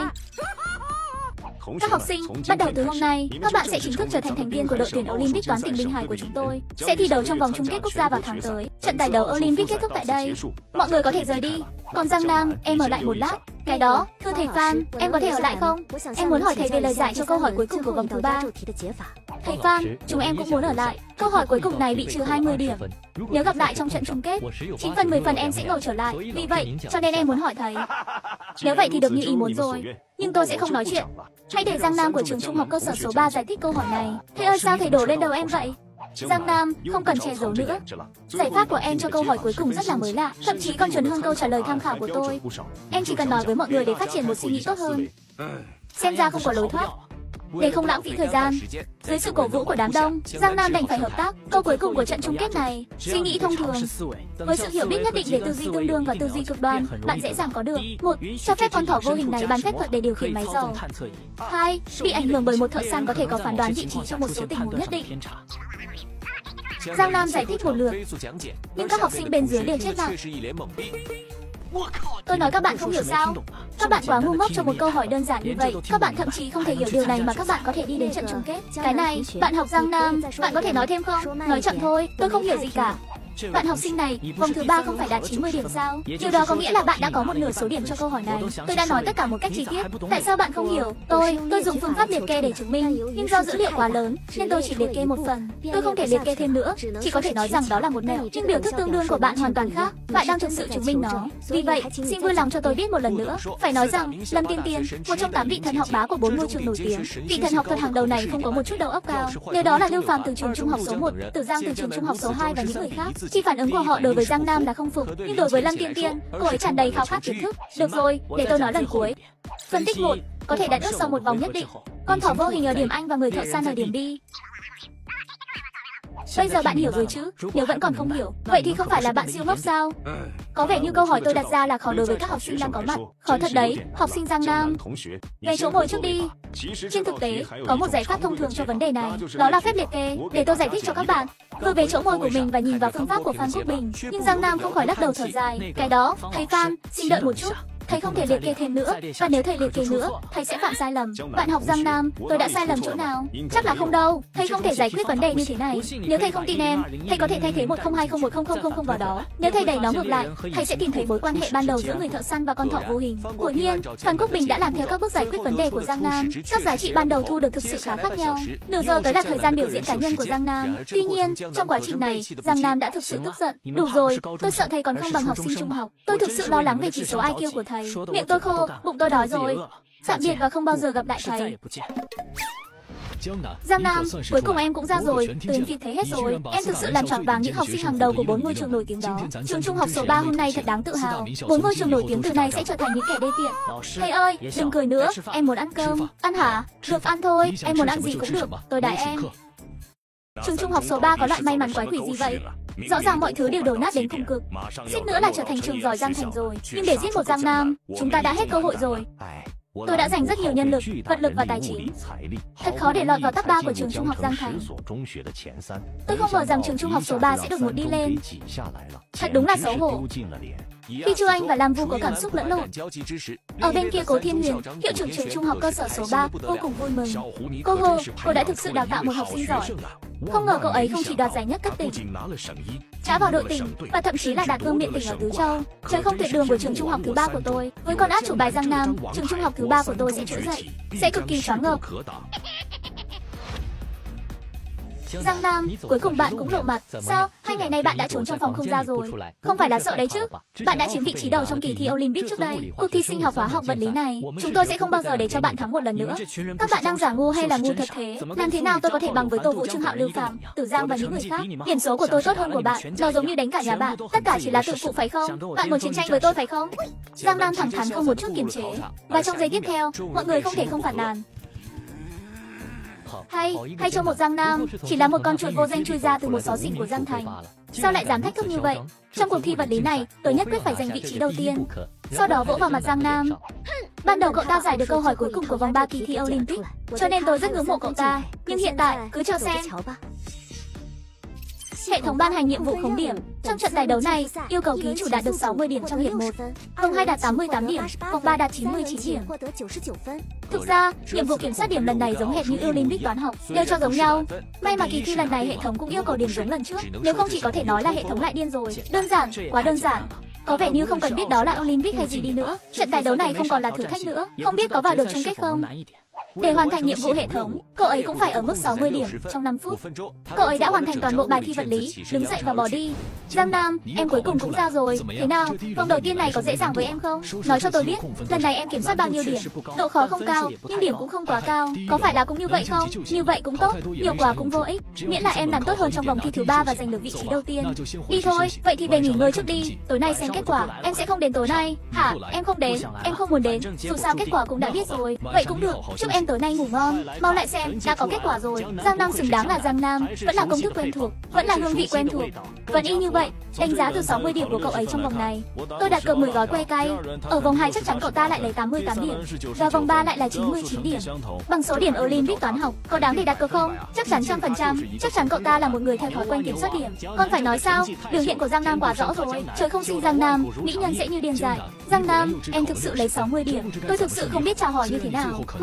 Các học sinh, bắt đầu từ hôm nay, các bạn sẽ chính thức trở thành thành viên của đội tuyển Olympic toán tỉnh Bình Hải của chúng tôi. Sẽ thi đấu trong vòng chung kết quốc gia vào tháng tới. Trận giải đấu Olympic kết thúc tại đây. Mọi người có thể rời đi. Còn Giang Nam, em ở lại một lát. Cái đó, thưa thầy Phan, em có thể ở lại không? Em muốn hỏi thầy về lời giải cho câu hỏi cuối cùng của vòng thứ 3. Thầy Phan, chúng em cũng muốn ở lại. Câu hỏi cuối cùng này bị trừ 20 điểm. Nếu gặp lại trong trận chung kết, 9 phần 10 phần em sẽ ngồi trở lại. Vì vậy, cho nên em muốn hỏi thầy. Nếu vậy thì được như ý muốn rồi. Nhưng tôi sẽ không nói chuyện. Hãy để Giang Nam của trường trung học cơ sở số 3 giải thích câu hỏi này. Thầy ơi, sao thầy đổ lên đầu em vậy? Giang Nam, không cần che giấu nữa. Giải pháp của em cho câu hỏi cuối cùng rất là mới lạ, thậm chí còn chuẩn hơn câu trả lời tham khảo của tôi. Em chỉ cần nói với mọi người để phát triển một suy nghĩ tốt hơn. Xem ra không có lối thoát. Để không lãng phí thời gian, dưới sự cổ vũ của đám đông, Giang Nam đành phải hợp tác. Câu cuối cùng của trận chung kết này, suy nghĩ thông thường. Với sự hiểu biết nhất định về tư duy tương đương và tư duy cực đoan, bạn dễ dàng có được. 1. Cho phép con thỏ vô hình này bán phép thuật để điều khiển máy dầu. 2. Bị ảnh hưởng bởi một thợ săn có thể có phán đoán vị trí trong một số tình huống nhất định. Giang Nam giải thích một lượt, nhưng các học sinh bên dưới đều chết lặng. Tôi nói các bạn không hiểu sao? Các bạn quá ngu ngốc cho một câu hỏi đơn giản như vậy. Các bạn thậm chí không thể hiểu điều này mà các bạn có thể đi đến trận chung kết. Cái này, bạn học Giang Nam, bạn có thể nói thêm không? Nói chậm thôi, tôi không hiểu gì cả. Bạn học sinh này, vòng thứ 3 không phải đạt 90 điểm sao? Điều đó có nghĩa là bạn đã có một nửa số điểm cho câu hỏi này. Tôi đã nói tất cả một cách chi tiết. Tại sao bạn không hiểu? Tôi dùng phương pháp liệt kê để chứng minh, nhưng do dữ liệu quá lớn nên tôi chỉ liệt kê một phần. Tôi không thể liệt kê thêm nữa, chỉ có thể nói rằng đó là một mẹo. Nhưng biểu thức tương đương của bạn hoàn toàn khác. Bạn đang thực sự chứng minh nó. Vì vậy, xin vui lòng cho tôi biết một lần nữa. Phải nói rằng, Lâm Tiên Tiên, một trong 8 vị thần học bá của 4 ngôi trường nổi tiếng, vị thần học thuật hàng đầu này không có một chút đầu óc cao. Nếu đó là Lưu Phàm từ trường trung học số 1, Tử Giang từ trường trung học số 2 và những người khác, thì phản ứng của họ đối với Giang Nam là không phục, nhưng đối với Lâm Tiên Tiên, cô ấy tràn đầy khao khát kiến thức. Được rồi, để tôi nói lần cuối. Phân tích 1, có thể đạt ước sau một vòng nhất định. Con thỏ vô hình ở điểm Anh và người thợ săn ở điểm B. Bây giờ bạn hiểu rồi chứ? Nếu vẫn còn không hiểu, vậy thì không phải là bạn siêu ngốc sao? Có vẻ như câu hỏi tôi đặt ra là khó đối với các học sinh đang có mặt. Khó thật đấy, học sinh Giang Nam. Về chỗ ngồi trước đi. Trên thực tế, có một giải pháp thông thường cho vấn đề này, đó là phép liệt kê. Để tôi giải thích cho các bạn. Vừa về chỗ ngồi của mình và nhìn vào phương pháp của Phan Quốc Bình, nhưng Giang Nam không khỏi lắc đầu thở dài. Cái đó, thầy Phan, xin đợi một chút. Thầy không thể liệt kê thêm nữa, và nếu thầy liệt kê nữa, thầy sẽ phạm sai lầm. Bạn học Giang Nam, tôi đã sai lầm chỗ nào? Chắc là không đâu. Thầy không thể giải quyết vấn đề như thế này. Nếu thầy không tin em, thầy có thể thay thế 10201000 vào đó. Nếu thầy đẩy nó ngược lại, thầy sẽ tìm thấy mối quan hệ ban đầu giữa người thợ săn và con thỏ vô hình. Quả nhiên, Phan Quốc Bình đã làm theo các bước giải quyết vấn đề của Giang Nam. Các giá trị ban đầu thu được thực sự khá khác nhau. Nửa giờ tới là thời gian biểu diễn cá nhân của Giang Nam. Tuy nhiên, trong quá trình này, Giang Nam đã thực sự tức giận. Đủ rồi, tôi sợ thầy còn không bằng học sinh trung học. Tôi thực sự lo lắng về chỉ số IQ của thầy. Miệng tôi khô, bụng tôi đói rồi. Tạm biệt và không bao giờ gặp lại thầy. Giang Nam, cuối cùng em cũng ra rồi, tuyến kịp thấy hết rồi. Em thực sự làm tròn váng những học sinh hàng đầu của 4 ngôi trường nổi tiếng đó. Trường trung học số 3 hôm nay thật đáng tự hào. 4 ngôi trường nổi tiếng từ nay sẽ trở thành những kẻ đê tiện. Thầy ơi, đừng cười nữa, em muốn ăn cơm. Ăn hả? Được, ăn thôi, em muốn ăn gì cũng được, tôi đãi em. Trường trung học số 3 có loại may mắn quái quỷ gì vậy? Rõ ràng mọi thứ đều đổ nát đến cùng cực. Suýt nữa là trở thành trường giỏi Giang Thành rồi. Nhưng để giết một Giang Nam, chúng ta đã hết cơ hội rồi. Tôi đã dành rất nhiều nhân lực, vật lực và tài chính. Thật khó để lọt vào top 3 của trường trung học Giang Thành. Tôi không ngờ rằng trường trung học số 3 sẽ đột ngột đi lên. Thật đúng là xấu hổ. Khi Chu Anh và Lam Vu có cảm xúc lẫn lộn. Ở bên kia Cố Thiên Huyền, hiệu trưởng trường trung học cơ sở số 3, vô cùng vui mừng. Cô Hồ, cô đã thực sự đào tạo một học sinh giỏi. Không ngờ cậu ấy không chỉ đoạt giải nhất cấp tỉnh, trả vào đội tỉnh và thậm chí là đạt vương miện tỉnh ở Tứ Châu. Trời không tuyệt đường của trường trung học thứ 3 của tôi. Với con át chủ bài Giang Nam, trường trung học thứ 3 của tôi sẽ trỗi dậy, sẽ cực kỳ choáng ngợp. Giang Nam, cuối cùng bạn cũng lộ mặt. Sao? 2 ngày nay bạn đã trốn trong phòng không ra rồi. Không phải là sợ đấy chứ? Bạn đã chiếm vị trí đầu trong kỳ thi Olympic trước đây. Cuộc thi sinh học hóa học vật lý này, chúng tôi sẽ không bao giờ để cho bạn thắng một lần nữa. Các bạn đang giả ngu hay là ngu thật thế? Làm thế nào tôi có thể bằng với Tô Vũ, Trương Hạo, Lưu Phàm, Tử Giang và những người khác? Điểm số của tôi tốt hơn của bạn. Nó giống như đánh cả nhà bạn. Tất cả chỉ là tự phụ phải không? Bạn muốn chiến tranh với tôi phải không? Giang Nam thẳng thắn không một chút kiềm chế. Và trong giây tiếp theo, mọi người không thể không phản nàn. Hay cho một Giang Nam, chỉ là một con chuột vô danh chui ra từ một xó xỉnh của Giang Thành. Sao lại dám thách thức như vậy? Trong cuộc thi vật lý này, tôi nhất quyết phải giành vị trí đầu tiên. Sau đó vỗ vào mặt Giang Nam. Ban đầu cậu ta giải được câu hỏi cuối cùng của vòng 3 kỳ thi Olympic, cho nên tôi rất ngưỡng mộ cậu ta. Nhưng hiện tại, cứ cho xem. Hệ thống ban hành nhiệm vụ khống điểm. Trong trận giải đấu này, yêu cầu ký chủ đạt được 60 điểm trong hiệp 1, vòng 2 đạt 88 điểm, vòng 3 đạt 99 điểm. Thực ra, nhiệm vụ kiểm soát điểm lần này giống hệt như Olympic toán học, đều cho giống nhau. May mà kỳ thi lần này hệ thống cũng yêu cầu điểm giống lần trước, nếu không chỉ có thể nói là hệ thống lại điên rồi. Đơn giản, quá đơn giản. Có vẻ như không cần biết đó là Olympic hay gì đi nữa, trận giải đấu này không còn là thử thách nữa, không biết có vào được chung kết không. Để hoàn thành nhiệm vụ hệ thống, cậu ấy cũng phải ở mức 60 điểm trong 5 phút. Cậu ấy đã hoàn thành toàn bộ bài thi vật lý, đứng dậy và bỏ đi. Giang Nam, em cuối cùng cũng ra rồi. Thế nào, vòng đầu tiên này có dễ dàng với em không? Nói cho tôi biết, lần này em kiểm soát bao nhiêu điểm? Độ khó không cao, nhưng điểm cũng không quá cao. Có phải là cũng như vậy không? Như vậy cũng tốt, nhiều quá cũng vô ích. Miễn là em làm tốt hơn trong vòng thi thứ 3 và giành được vị trí đầu tiên. Đi thôi, vậy thì về nghỉ ngơi trước đi. Tối nay xem kết quả. Em sẽ không đến tối nay. Hả? Em không đến. Em không muốn đến. Dù sao kết quả cũng đã biết rồi. Vậy cũng được. Chúc em tối nay ngủ ngon. Mau lại xem, đã có kết quả rồi. Giang Nam xứng đáng là Giang Nam, vẫn là công thức quen thuộc, vẫn là hương vị quen thuộc. Vẫn y như vậy, đánh giá từ 60 điểm của cậu ấy trong vòng này. Tôi đặt cược 10 gói que cay. Ở vòng 2 chắc chắn cậu ta lại lấy 88 điểm, và vòng 3 lại là 99 điểm. Bằng số điểm Olympic toán học, có đáng để đặt cược không? Chắc chắn 100%. Chắc chắn cậu ta là một người theo thói quen kiểm soát điểm. Còn phải nói sao? Biểu hiện của Giang Nam quá rõ rồi. Trời không sinh Giang Nam, mỹ nhân sẽ như điên dại. Giang Nam, em thực sự lấy 60 điểm. Tôi thực sự không biết chào hỏi như thế nào. Mặc dù cuối cùng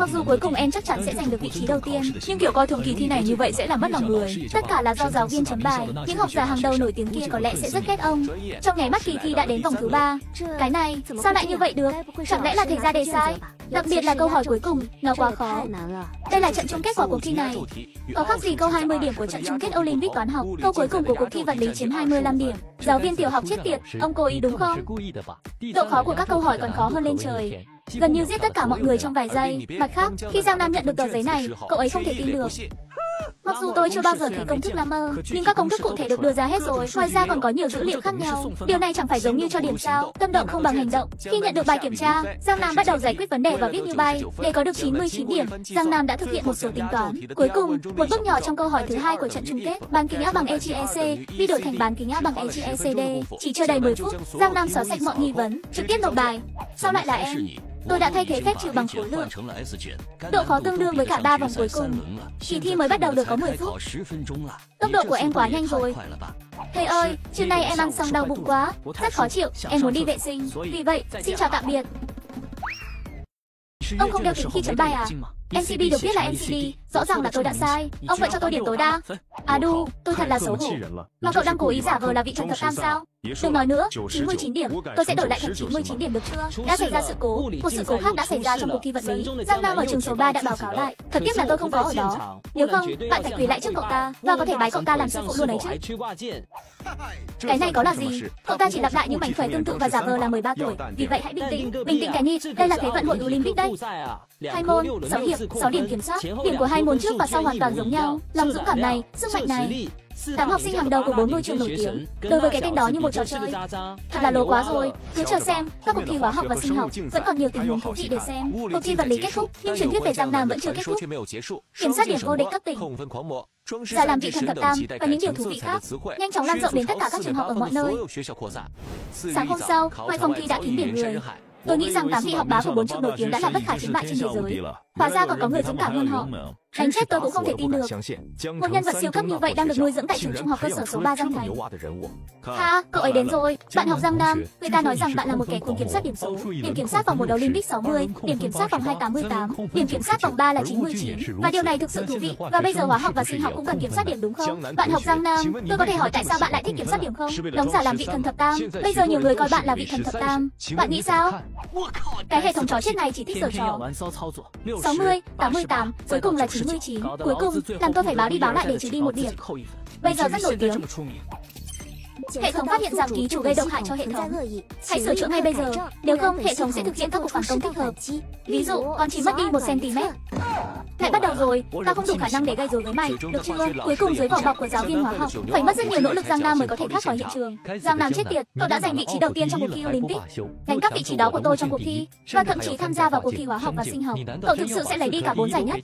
cùng em chắc chắn sẽ giành được vị trí đầu tiên. Nhưng kiểu coi thường kỳ thi này như vậy sẽ làm mất lòng người. Tất cả là do giáo viên chấm bài. Những học giả hàng đầu nổi tiếng kia có lẽ sẽ rất ghét ông. Trong nháy mắt kỳ thi đã đến vòng thứ 3. Cái này, sao lại như vậy được? Chẳng lẽ là thầy ra đề sai? Đặc biệt là câu hỏi cuối cùng, nó quá khó. Đây là trận chung kết của cuộc thi này. Có khác gì câu 20 điểm của trận chung kết Olympic toán học? Câu cuối cùng của cuộc thi vật lý chiếm 25 điểm. Giáo viên tiểu học chết tiệt, ông cố ý đúng không? Độ khó của các câu hỏi còn khó hơn lên trời. Gần như giết tất cả mọi người trong vài giây. Mặt khác, khi Giang Nam nhận được tờ giấy này, cậu ấy không thể tin được. Mặc dù tôi chưa bao giờ thấy công thức làm mơ, nhưng các công thức cụ thể được đưa ra hết rồi. Ngoài ra còn có nhiều dữ liệu khác nhau. Điều này chẳng phải giống như cho điểm sao? Tâm động không bằng hành động. Khi nhận được bài kiểm tra, Giang Nam bắt đầu giải quyết vấn đề và viết như bay. Để có được 99 điểm, Giang Nam đã thực hiện một số tính toán. Cuối cùng, một bước nhỏ trong câu hỏi thứ 2 của trận chung kết, bán kính áp bằng EGEC đi đổi thành bán kính áp bằng EGECD. Chỉ chưa đầy 10 phút, Giang Nam xóa sạch mọi nghi vấn, trực tiếp nộp bài. Sao lại là em? Tôi đã thay thế phép trừ bằng khối lượng. Độ khó tương đương với cả 3 vòng cuối cùng. Kỳ thi mới bắt đầu được có 10 phút. Tốc độ của em quá nhanh rồi. Thầy ơi, trưa nay em ăn xong đau bụng quá, rất khó chịu, em muốn đi vệ sinh. Vì vậy, xin chào tạm biệt. Ông không đeo kính khi chấm bài à? MCB được biết là MCB, rõ ràng là tôi đã sai. Ông vậy cho tôi điểm tối đa. À đu, tôi thật là xấu hổ. Mà cậu đang cố ý giả vờ là vị thần thập tam sao? Đừng nói nữa, 99 điểm, tôi sẽ đổi lại thành 99 điểm được chưa? Đã xảy ra sự cố, một sự cố khác đã xảy ra trong cuộc thi vật lý. Giang Nam ở trường số 3 đã báo cáo lại. Thật tiếc là tôi không có ở đó. Nếu không, bạn phải quỳ lại trước cậu ta và có thể bái cậu ta làm sư phụ luôn đấy chứ. Cái này có là gì? Cậu ta chỉ lặp lại những mảnh khóe tương tự và giả vờ là 13 tuổi. Vì vậy hãy bình tĩnh cái nhịp. Đây là thế vận hội Olympic đấy. 2 môn, 6 hiệp, 6 điểm kiểm soát. Điểm của 2 môn trước và sau hoàn toàn giống nhau. Lòng dũng cảm này, sức mạnh này. 8 học sinh hàng đầu của 4 ngôi trường nổi tiếng. Đối với cái tên đó như một trò chơi. Thật là lố quá rồi. Cứ chờ xem, các cuộc thi hóa học và sinh học vẫn còn nhiều tình huống thú vị để xem. Cuộc thi vật lý kết thúc, nhưng truyền thuyết về Giang Nam vẫn chưa kết thúc. Kiểm soát điểm vô địch cấp tỉnh. Giả làm vị thần thập tam và những điều thú vị khác nhanh chóng lan rộng đến tất cả các trường học ở mọi nơi. Sáng hôm sau, ngoài phòng thi đã kín biển người. Tôi nghĩ rằng 8 vị học bá của 4 trường nổi tiếng đã là bất khả chiến bại trên thế giới. Hóa ra còn có người dũng cảm hơn họ. Đánh chết tôi cũng không thể tin được. Một nhân vật siêu cấp như vậy đang được nuôi dưỡng tại trường trung học cơ sở số 3 Giang Thành. Ha, cậu ấy đến rồi. Bạn học Giang Nam, người ta nói rằng bạn là một kẻ cùng kiểm soát điểm số. Điểm kiểm soát vòng 1 Olympic 60, điểm kiểm soát vòng 2 88, điểm kiểm soát vòng 3 là 99. Và điều này thực sự thú vị. Và bây giờ hóa học và sinh học cũng cần kiểm soát điểm đúng không? Bạn học Giang Nam, tôi có thể hỏi tại sao bạn lại thích kiểm soát điểm không? Đóng giả làm vị thần thập tam. Bây giờ nhiều người coi bạn là vị thần thập tam. Bạn nghĩ sao? Cái hệ thống chó chết này chỉ thích giở trò. 60, 88, cuối cùng là 99. Cuối cùng, làm tôi phải báo đi báo lại để trừ đi 1 điểm. Bây giờ rất nổi tiếng. Hệ thống phát hiện rằng ký chủ gây độc hại cho hệ thống. Hãy sửa chữa ngay bây giờ, nếu không hệ thống sẽ thực hiện các cuộc phản công thích hợp. Ví dụ, con chỉ mất đi 1 cm. Lại bắt đầu rồi, ta không đủ khả năng để gây rối với mày, được chưa? Cuối cùng dưới vỏ bọc của giáo viên hóa học, phải mất rất nhiều nỗ lực Giang Nam mới có thể thoát khỏi hiện trường. Giang Nam chết tiệt, cậu đã giành vị trí đầu tiên trong cuộc thi Olympic, đánh cắp vị trí đó của tôi trong cuộc thi, và thậm chí tham gia vào cuộc thi hóa học và sinh học. Cậu thực sự sẽ lấy đi cả 4 giải nhất.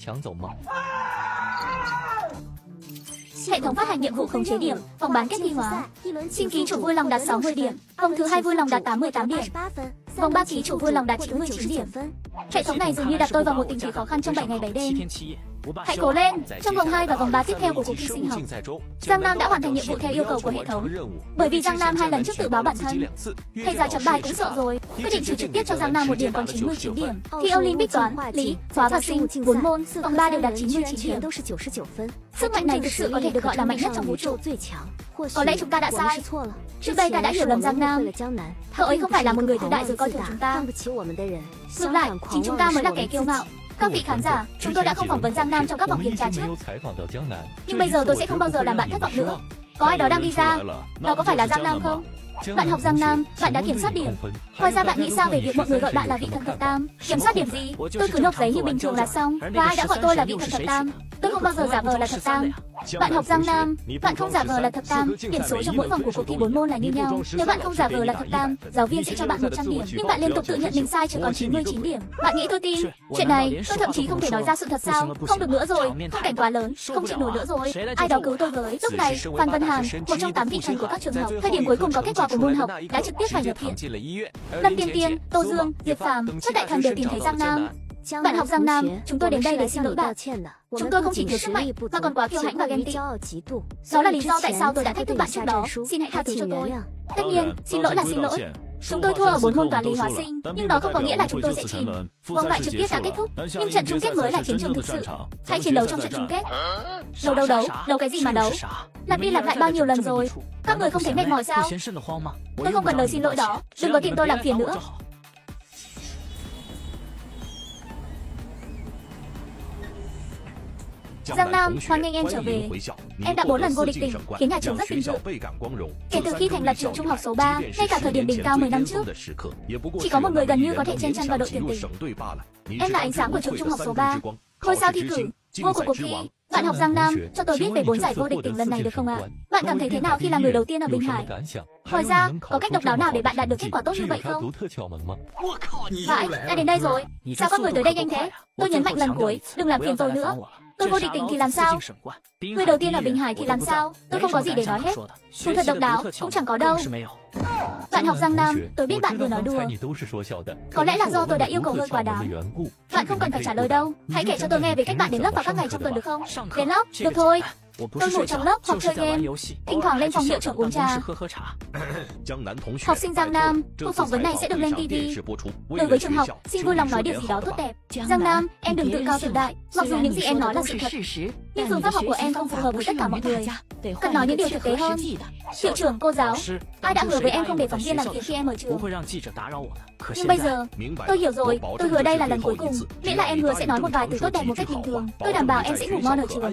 Hệ thống phát hành nhiệm vụ khống chế điểm, vòng bán kết thi hóa. Xin ký chủ vui lòng đạt 60 điểm, vòng thứ 2 vui lòng đạt 88 điểm, vòng 3 ký chủ vui lòng đạt 99 điểm. Hệ thống này dường như đặt tôi vào một tình thế khó khăn trong 7 ngày 7 đêm. Hãy cố lên, trong vòng 2 và vòng 3 tiếp theo của cuộc thi sinh học, Giang Nam đã hoàn thành nhiệm vụ theo yêu cầu của hệ thống. Bởi vì Giang Nam 2 lần trước tự báo bản thân, thầy giáo chấm bài cũng sợ rồi, quyết định trừ trực tiếp cho Giang Nam 1 điểm còn 99 điểm. Thi Olympic toán, lý, hóa và sinh, 4 môn, vòng 3 đều đạt 99 điểm. Sức mạnh này thực sự có thể được gọi là mạnh nhất trong vũ trụ. Có lẽ chúng ta đã sai. Trước đây ta đã hiểu lầm Giang Nam. Cậu ấy không phải là một người tự đại rồi coi thường chúng ta. Ngược lại, chính chúng ta mới là kẻ kiêu ngạo. Các vị khán giả, chúng tôi đã không phỏng vấn Giang Nam trong các vòng kiểm tra trước. Nhưng bây giờ tôi sẽ không bao giờ làm bạn thất vọng nữa. Có ai đó đang đi ra. Đó có phải là Giang Nam không? Bạn học Giang Nam, bạn đã kiểm soát điểm. Ngoài ra bạn nghĩ sao về việc mọi người gọi bạn là vị thần thập tam? Kiểm soát điểm gì? Tôi cứ nộp giấy như bình thường là xong. Và ai đã gọi tôi là vị thần thập tam? Tôi không bao giờ giả vờ là thập tam. Bạn học Giang Nam, bạn không giả vờ là thập tam. Điểm số trong mỗi vòng của cuộc thi 4 môn là như nhau. Nếu bạn không giả vờ là thập tam, giáo viên sẽ cho bạn 100 điểm. Nhưng bạn liên tục tự nhận mình sai chỉ còn 99 điểm. Bạn nghĩ tôi tin? Chuyện này, tôi thậm chí không thể nói ra sự thật sao? Không được nữa rồi, không cảnh quá lớn, không chịu nổi nữa rồi. Ai đó cứu tôi với. Lúc này, Phan Vân Hàn, một trong 8 vị thần của các trường học, thời điểm cuối cùng có kết quả của môn học, đã trực tiếp phải nhập viện. Lâm Tiên Tiên, Tô Dương, Diệp Phàm, các đại thần đều tìm thấy Giang Nam. Bạn học Giang Nam, chúng tôi đến đây để xin lỗi bạn. Chúng tôi không chỉ thiếu sức mạnh, mà còn quá kiêu hãnh và ghen tị. Đó là lý do tại sao tôi đã thách thức bạn trước đó. Xin hãy tha thứ cho tôi. Tất nhiên, xin lỗi là xin lỗi. Chúng tôi thua ở 4 môn toán lý hóa sinh, nhưng đó không có nghĩa là chúng tôi sẽ chìm. Vòng loại trực tiếp đã kết thúc, nhưng trận chung kết mới là chiến trường thực sự. Hãy chiến đấu trong trận chung kết. Đấu cái gì mà đấu? Lặp đi lặp lại bao nhiêu lần rồi? Các người không thấy mệt mỏi sao? Tôi không cần lời xin lỗi đó, đừng có tìm tôi làm phiền nữa. Giang Nam, hoan nghênh em trở về. Em đã 4 lần vô địch tỉnh, khiến nhà trường rất vinh dự. Kể từ khi thành lập trường trung học số 3, ngay cả thời điểm đỉnh cao 10 năm trước, chỉ có một người gần như có thể chen chân vào đội tuyển tỉnh. Em là ánh sáng của trường trung học số 3, ngôi sao thi cử, vô của cuộc thi. Bạn học Giang Nam, cho tôi biết về 4 giải vô địch tỉnh lần này được không ạ? Bạn cảm thấy thế nào khi là người đầu tiên ở Bình Hải? Ngoài ra, có cách độc đáo nào để bạn đạt được kết quả tốt như vậy không? Vãi, đã đến đây rồi. Sao các người tới đây nhanh thế? Tôi nhấn mạnh lần cuối, đừng làm phiền tôi nữa. Tôi vô địch tỉnh thì làm sao? Người đầu tiên ở Bình Hải thì làm sao? Tôi không có gì để nói hết. Thủ thuật độc đáo cũng chẳng có đâu. Bạn học Giang Nam, tôi biết bạn vừa nói đùa. Có lẽ là do tôi đã yêu cầu hơi quá đáng. Bạn không cần phải trả lời đâu. Hãy kể cho tôi nghe về cách bạn đến lớp vào các ngày trong tuần được không? Đến lớp, được thôi. Tôi ngủ trong lớp hoặc chơi game, thỉnh thoảng lên phòng hiệu trưởng uống trà. Học sinh Giang Nam, cuộc phỏng vấn này sẽ được lên TV. Đối với trường học, xin vui lòng nói điều gì đó tốt đẹp. Giang Nam, em đừng tự cao tự đại. Mặc dù những gì em nói là sự thật, nhưng phương pháp học của em không phù hợp với tất cả mọi người. Cần nói những điều thực tế hơn. Hiệu trưởng, cô giáo, ai đã hứa với em không để phóng viên làm phiền khi em ở trường? Nhưng bây giờ, tôi hiểu rồi. Tôi hứa đây là lần cuối cùng. Miễn là em hứa sẽ nói một vài từ tốt đẹp một cách bình thường. Tôi đảm bảo em sẽ ngủ ngon ở trường.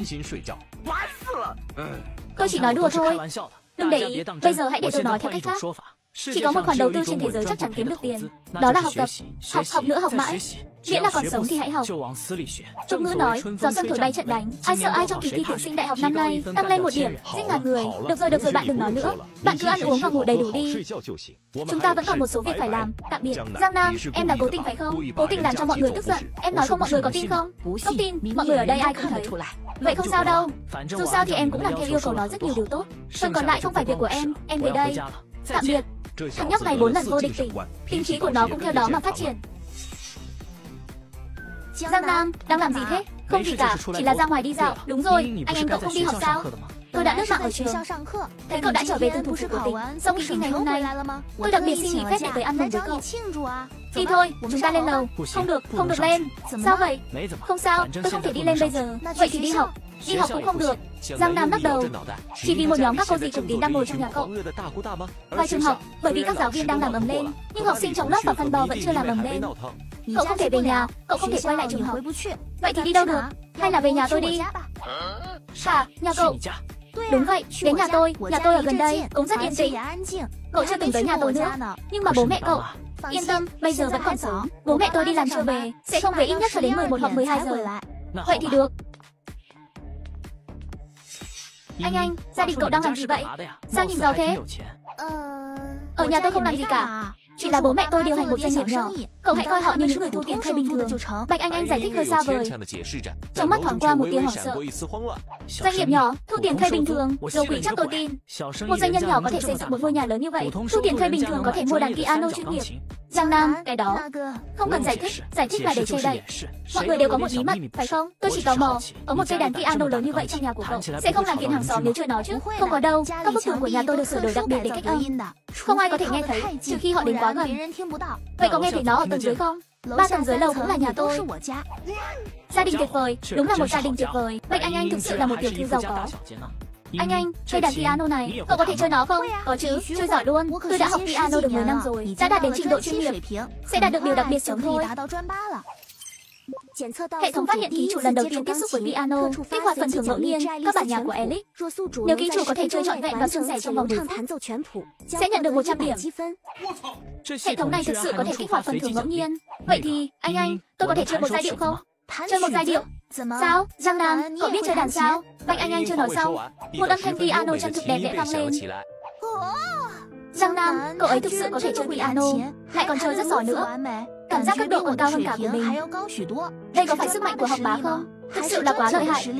Tôi chỉ nói đùa thôi. Đừng để ý, bây giờ hãy để tôi nói theo cách khác. Chỉ có một khoản đầu tư trên thế giới chắc chắn kiếm được tiền. Đó là học tập. Học nữa học mãi. Miễn là còn sống thì hãy học. Tục ngữ nói, gió xuân thổi bay trận đánh. Ai sợ ai trong kỳ thi tuyển sinh đại học năm nay tăng lên 1 điểm, giết ngàn người. Được rồi, bạn đừng nói nữa. Bạn cứ ăn uống và ngủ đầy đủ đi. Chúng ta vẫn còn một số việc phải làm. Tạm biệt. Giang Nam, em là cố tình phải không? Cố tình làm cho mọi người tức giận. Em nói không, mọi người có tin không? Không tin, mọi người ở đây ai cũng thấy. Vậy không sao đâu. Dù sao thì em cũng làm theo yêu cầu nói rất nhiều điều tốt. Phần còn lại không phải việc của em về đây. Tạm biệt. Thằng nhóc này 4 lần vô địch tỉnh, tính khí của nó cũng theo đó mà phát triển. Giang Nam, đang làm gì thế? Không gì cả, chỉ là ra ngoài đi dạo. Đúng rồi, anh cậu không đi học sao? Tôi đã lướt mạng ở trường. Thấy cậu đã trở về từ thủ phủ của tỉnh sau kỳ thi ngày hôm nay. Tôi đặc biệt xin nghỉ phép để tới ăn mừng với cậu. Đi thôi, chúng ta lên lầu. Không được lên. Sao vậy? Không sao, tôi không thể đi lên bây giờ. Vậy thì đi học. Đi học cũng không được. Giang Nam lắc đầu. Chỉ vì một nhóm các cô dì trưởng tín đang ngồi trong nhà cậu. Vài trường học, bởi vì các giáo viên đang làm ẩm lên, nhưng học sinh trong lớp và phân bò vẫn chưa làm ẩm lên. Cậu không thể về nhà, cậu không thể quay lại trường học. Vậy thì đi đâu được? Hay là về nhà tôi đi? Hả, nhà cậu? Đúng vậy, đến nhà tôi ở gần đây, cũng rất yên tĩnh. Cậu chưa từng tới nhà tôi nữa, nhưng mà bố mẹ cậu. Yên tâm, bây giờ vẫn còn sớm. Bố mẹ tôi đi làm chưa về, sẽ không về ít nhất cho đến 11 hoặc 12 giờ. Vậy thì được. Anh, gia đình cậu đang làm gì vậy? Sao nhìn giàu thế? Ở nhà tôi không làm gì cả. Chỉ là bố mẹ tôi điều hành một doanh nghiệp nhỏ. Cậu hãy coi họ như những người thu tiền thuê bình thường. Bạch Anh giải thích hơi xa vời. Trong mắt thoáng qua một tia hoảng sợ. Doanh nghiệp nhỏ, thu tiền thuê bình thường, dầu quỷ chắc tôi tin. Một doanh nhân nhỏ có thể xây dựng một ngôi nhà lớn như vậy. Thu tiền thuê bình thường có thể mua đàn piano chuyên nghiệp. Giang Nam, cái đó không cần giải thích là để che đậy. Mọi người đều có một bí mật, phải không? Tôi chỉ tò mò, có một cây đàn piano lớn như vậy trong nhà của cậu sẽ không làm phiền hàng xóm nếu chơi nó chứ? Không có đâu, các bức tường của nhà tôi được sửa đổi đặc biệt để cách âm. Không ai có thể nghe thấy, trừ khi họ đến quá gần. Vậy có nghe thấy nó ở tầng dưới không? 3 tầng dưới lầu cũng là nhà tôi. Gia đình tuyệt vời, đúng là một gia đình tuyệt vời. Bạch Anh thực sự là một tiểu thư giàu có. Anh, chơi đàn piano này, cậu có thể chơi nó không? Có chứ, chơi giỏi luôn. Tôi đã học piano được 10 năm rồi, đã đạt đến trình độ chuyên nghiệp. Sẽ đạt được điều đặc biệt sớm thôi. Hệ thống phát hiện ký chủ lần đầu tiên tiếp xúc với piano, kích hoạt phần thưởng ngẫu nhiên, các bản nhạc của Elix. Nếu ký chủ có thể chơi trọn vẹn và suôn sẻ trong vòng 4 phút, sẽ nhận được 100 điểm. Hệ thống này thực sự có thể kích hoạt phần thưởng ngẫu nhiên. Vậy thì, anh, tôi có thể chơi một giai điệu không? Chơi một giai điệu? Sao? Giang Nam, cậu biết chơi đàn sao? Bạch Anh chưa nói xong. Một âm thanh piano chân thực đẹp đẽ vang lên. Giang Nam, cậu ấy thực sự có thể chơi piano, lại còn chơi rất giỏi nữa. Cảm giác cấp độ còn cao hơn cả của mình. Đây có phải sức mạnh của học bá không? Thực sự là quá lợi hại.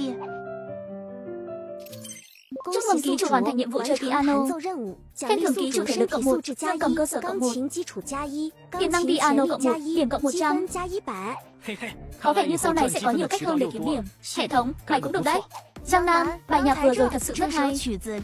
Chúc mừng ký chủ hoàn thành nhiệm vụ chơi piano. Khen thưởng ký chủ thể lực cộng 1, nâng cầm cơ sở cộng 1. Tiềm năng piano cộng 1, điểm cộng 100. Có vẻ như sau này sẽ có nhiều cách hơn để kiếm điểm. Hệ thống, mày cũng được đấy. Giang Nam, bài nhạc vừa rồi thật sự rất hay.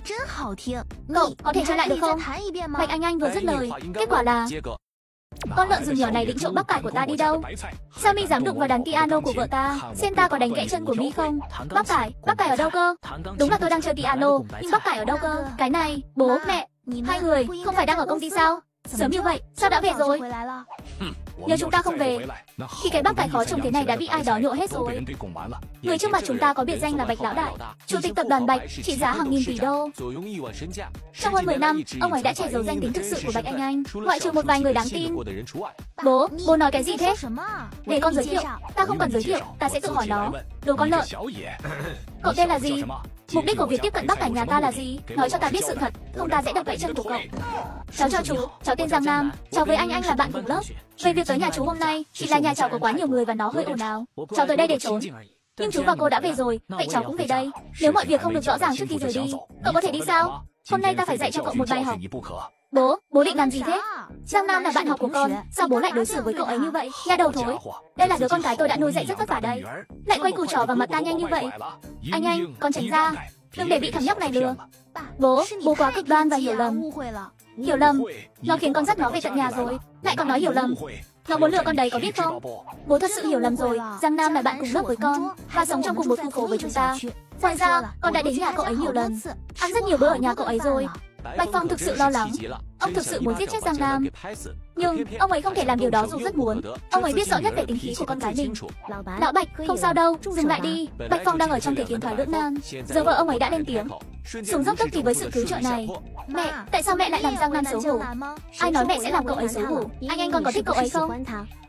Cậu có thể chơi lại được không? Bạch Anh vừa dứt lời, kết quả là con lợn rừng nhỏ này định trộm bắp cải của ta đi đâu? Sao mi dám đụng vào đàn piano của vợ ta? Xem ta có đánh gãy chân của mi không? Bắp cải ở đâu cơ? Đúng là tôi đang chơi piano, nhưng bắp cải ở đâu cơ? Cái này, bố, mẹ, hai người không phải đang ở công ty sao? Sớm như vậy, sao đã về rồi? Nhớ chúng ta không về, thì cái bắp cải khó trồng thế này đã bị ai đó nhổ hết rồi. Người trước mặt chúng ta có biệt danh là Bạch Lão Đại, chủ tịch tập đoàn Bạch, trị giá hàng nghìn tỷ đô. Trong hơn 10 năm, ông ấy đã che giấu danh tính thực sự của Bạch Anh, ngoại trừ một vài người đáng tin. Bố nói cái gì thế? Để con giới thiệu. Ta không cần giới thiệu, ta sẽ tự hỏi nó. Đồ con lợn. Cậu tên là gì? Mục đích của việc tiếp cận bắp cải nhà ta là gì? Nói cho ta biết sự thật, không ta sẽ đập gãy chân của cậu. Cháu chào chú, cháu tên Giang Nam, cháu với anh là bạn cùng lớp. Về việc tới nhà chú hôm nay, chỉ là nhà cháu có quá nhiều người và nó hơi ồn ào. Cháu tới đây để trốn. Nhưng chú và cô đã về rồi, vậy cháu cũng về đây. Nếu mọi việc không được rõ ràng trước khi rời đi, cậu có thể đi sao? Hôm nay ta phải dạy cho cậu một bài học. Bố định làm gì thế? Giang Nam là bạn học của con, sao bố lại đối xử với cậu ấy như vậy? Nha đầu thối. Đây là đứa con gái tôi đã nuôi dạy rất vất vả đây, lại quay củ trỏ vào mặt ta nhanh như vậy. Anh, con tránh ra, đừng để bị thằng nhóc này lừa. Bố quá cực đoan và hiểu lầm. Hiểu lầm? Nó khiến con dắt nó về tận nhà rồi, lại còn nói hiểu lầm. Nó muốn lừa con đấy có biết không? Bố thật sự hiểu lầm rồi. Giang Nam là bạn cùng lớp với con và sống trong cùng một khu phố với chúng ta. Ngoài ra, con đã đến nhà cậu ấy nhiều lần, ăn rất nhiều bữa ở nhà cậu ấy rồi. Bạch Phong thực sự lo lắng. Ông thực sự muốn giết chết Giang Nam, nhưng ông ấy không thể làm điều đó dù rất muốn. Ông ấy biết rõ nhất về tính khí của con gái mình. Lão Bạch, không sao đâu, dừng lại đi. Bạch Phong đang ở trong thế tiến thoái lưỡng nan. Giờ vợ ông ấy đã lên tiếng. Xuống dốc tức thì với sự cứu trợ này. Mẹ, tại sao mẹ lại làm Giang Nam xấu hổ? Ai nói mẹ sẽ làm cậu ấy xấu hổ? Anh còn có thích cậu ấy không?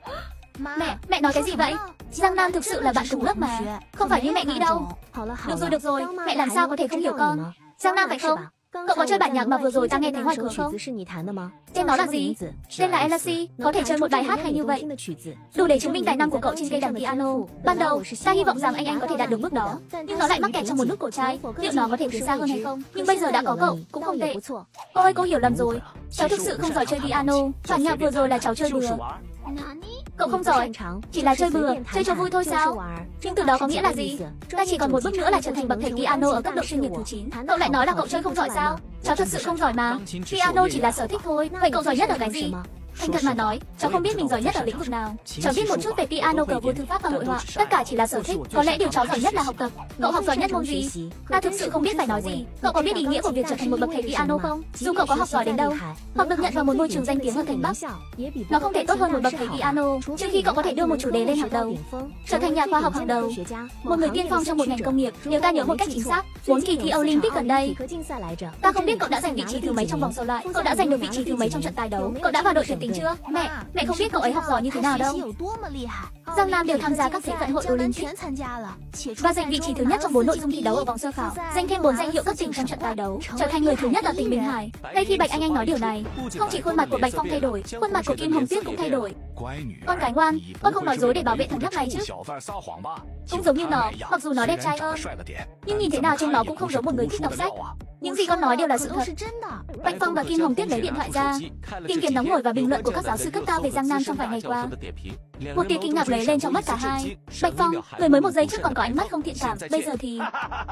Mẹ nói cái gì vậy? Giang Nam thực sự là bạn cùng lớp mà, không phải như mẹ nghĩ đâu. Được rồi, mẹ làm sao có thể không hiểu con? Giang Nam phải không? Cậu có chơi bản nhạc mà vừa rồi ta nghe thấy ngoài cửa không? Tên nó là gì? Tên là Elsie. Có thể chơi một bài hát hay như vậy, đủ để chứng minh tài năng của cậu trên cây đàn piano. Ban đầu, ta hy vọng rằng anh có thể đạt được bước đó, nhưng nó lại mắc kẹt trong một nút cổ chai. Liệu nó có thể tiến xa hơn hay không? Nhưng bây giờ đã có cậu, cũng không tệ. Ôi, cô hiểu lầm rồi. Cháu thực sự không giỏi chơi piano. Bản nhạc vừa rồi là cháu chơi bừa. Cậu không giỏi, chỉ là chơi bừa, chơi cho vui thôi sao? Nhưng từ đó có nghĩa là gì? Ta chỉ còn một bước nữa là trở thành bậc thầy piano ở cấp độ chuyên nghiệp thứ 9. Cậu lại nói là cậu chơi không giỏi sao? Cháu thật sự không giỏi mà. Piano chỉ là sở thích thôi. Vậy cậu giỏi nhất ở cái gì? Thành thật mà nói, cháu không biết mình giỏi nhất ở lĩnh vực nào. Cháu biết một chút về piano, cờ vua, thư pháp và hội họa. Tất cả chỉ là sở thích. Có lẽ điều cháu giỏi nhất là học tập. Cậu học giỏi nhất môn gì? Ta thực sự không biết phải nói gì. Cậu có biết ý nghĩa của việc trở thành một bậc thầy piano không? Dù cậu có học giỏi đến đâu, hoặc được nhận vào một môi trường danh tiếng ở thành Bắc, nó không thể tốt hơn một bậc thầy piano. Trừ khi cậu có thể đưa một chủ đề lên hàng đầu, trở thành nhà khoa học hàng đầu, một người tiên phong trong một ngành công nghiệp. Nếu ta nhớ một cách chính xác, 4 kỳ thi Olympic gần đây, ta không biết cậu đã giành vị trí thứ mấy trong vòng sơ loại. Cậu đã giành được vị trí thứ mấy trong trận tài đấu? Cậu đã vào đội tuyển tỉnh chưa? Mẹ không biết cậu ấy học giỏi như thế nào đâu. Giang Nam đều tham gia các thế vận hội Olympic và giành vị trí thứ nhất trong 4 nội dung thi đấu ở vòng sơ khảo, giành thêm 4 danh hiệu cấp tỉnh trong trận tài đấu, trở thành người thứ nhất ở tỉnh Bình Hải. Ngay khi Bạch Anh nói điều này, không chỉ khuôn mặt của Bạch Phong thay đổi, khuôn mặt của Kim Hồng Tuyết cũng thay đổi. Con gái ngoan, con không nói dối để bảo vệ thằng nhóc này chứ? Cũng giống như nó, mặc dù nó đẹp trai hơn, nhưng nhìn thế nào trông nó cũng không giống một người thích đọc sách. Những gì con nói đều là sự thật. Bạch Phong và Kim Hồng Tuyết lấy điện thoại ra, tìm kiếm nóng hổi và bình luận của các giáo sư cấp cao về Giang Nam trong vài ngày qua. Một tia kinh ngạc lóe lên trong mắt cả hai. Bạch Phong, người mới một giây trước còn có ánh mắt không thiện cảm, bây giờ thì...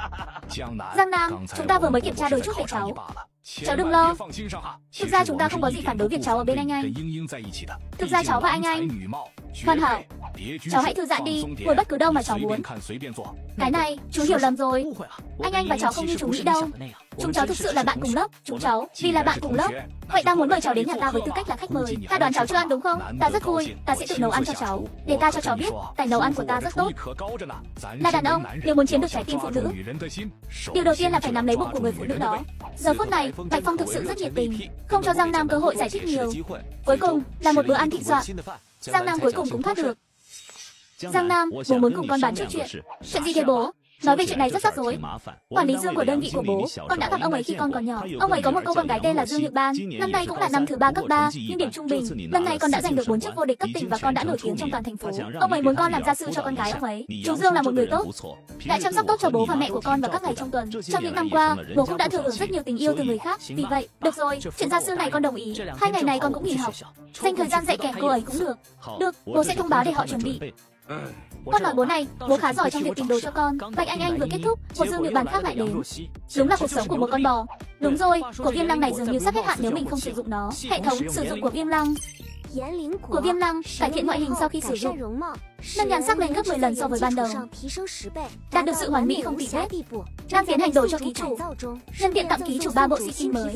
Giang Nam, chúng ta vừa mới kiểm tra đôi chút về cháu. Cháu đừng lo. Thực ra chúng ta không có gì phản đối việc cháu ở bên anh. Thực ra cháu và anh hoàn hảo. Cháu hãy thư giãn đi, ngồi bất cứ đâu mà cháu muốn. Cái này, chú hiểu lầm rồi. Anh và cháu không như chú nghĩ đâu. Chúng cháu thực sự là bạn cùng lớp. Chúng cháu, vì là bạn cùng lớp, vậy ta muốn mời cháu đến nhà ta với tư cách là khách mời. Ta đoán cháu chưa ăn đúng không? Ta rất vui, ta sẽ tự nấu ăn cho cháu. Để ta cho cháu biết, tài nấu ăn của ta rất tốt. Là đàn ông, nếu muốn chiếm được trái tim phụ nữ, điều đầu tiên là phải nắm lấy bụng của người phụ nữ đó. Giờ phút này, Bạch Phong thực sự rất nhiệt tình, không cho Giang Nam cơ hội giải thích nhiều. Cuối cùng là một bữa ăn thịnh soạn. Giang Nam cuối cùng cũng thoát được. Giang Nam, bố muốn cùng con bàn chút chuyện. Chuyện gì thế bố? Nói về chuyện này rất rắc rối. Quản lý Dương của đơn vị của bố, con đã gặp ông ấy khi con còn nhỏ. Ông ấy có một cô con gái tên là Dương Nhược Ban. Năm nay cũng là năm thứ 3 cấp 3, nhưng điểm trung bình. Lần này con đã giành được 4 chức vô địch cấp tỉnh và con đã nổi tiếng trong toàn thành phố. Ông ấy muốn con làm gia sư cho con gái ông ấy. Chú Dương là một người tốt, đã chăm sóc tốt cho bố và mẹ của con vào các ngày trong tuần. Trong những năm qua, bố cũng đã thừa hưởng rất nhiều tình yêu từ người khác. Vì vậy, được rồi, chuyện gia sư này con đồng ý. 2 ngày này con cũng nghỉ học, dành thời gian dạy kèm cô ấy cũng được. Được, bố sẽ thông báo để họ chuẩn bị. Con nói bố này, bố khá giỏi trong việc tìm đồ cho con. Bạch Anh vừa kết thúc, một dương nhược bàn khác lại đến. Đúng là cuộc sống của một con bò. Đúng rồi, của Viêm Lăng này dường như sắp hết hạn nếu mình không sử dụng nó. Hệ thống sử dụng của Viêm Lăng. Của Viêm Lăng cải thiện ngoại hình sau khi sử dụng, nâng nhan sắc lên gấp 10 lần so với ban đầu, đạt được sự hoàn mỹ không tì vết. Đang tiến hành đổi cho ký chủ, nhân tiện tặng ký chủ 3 bộ skin mới.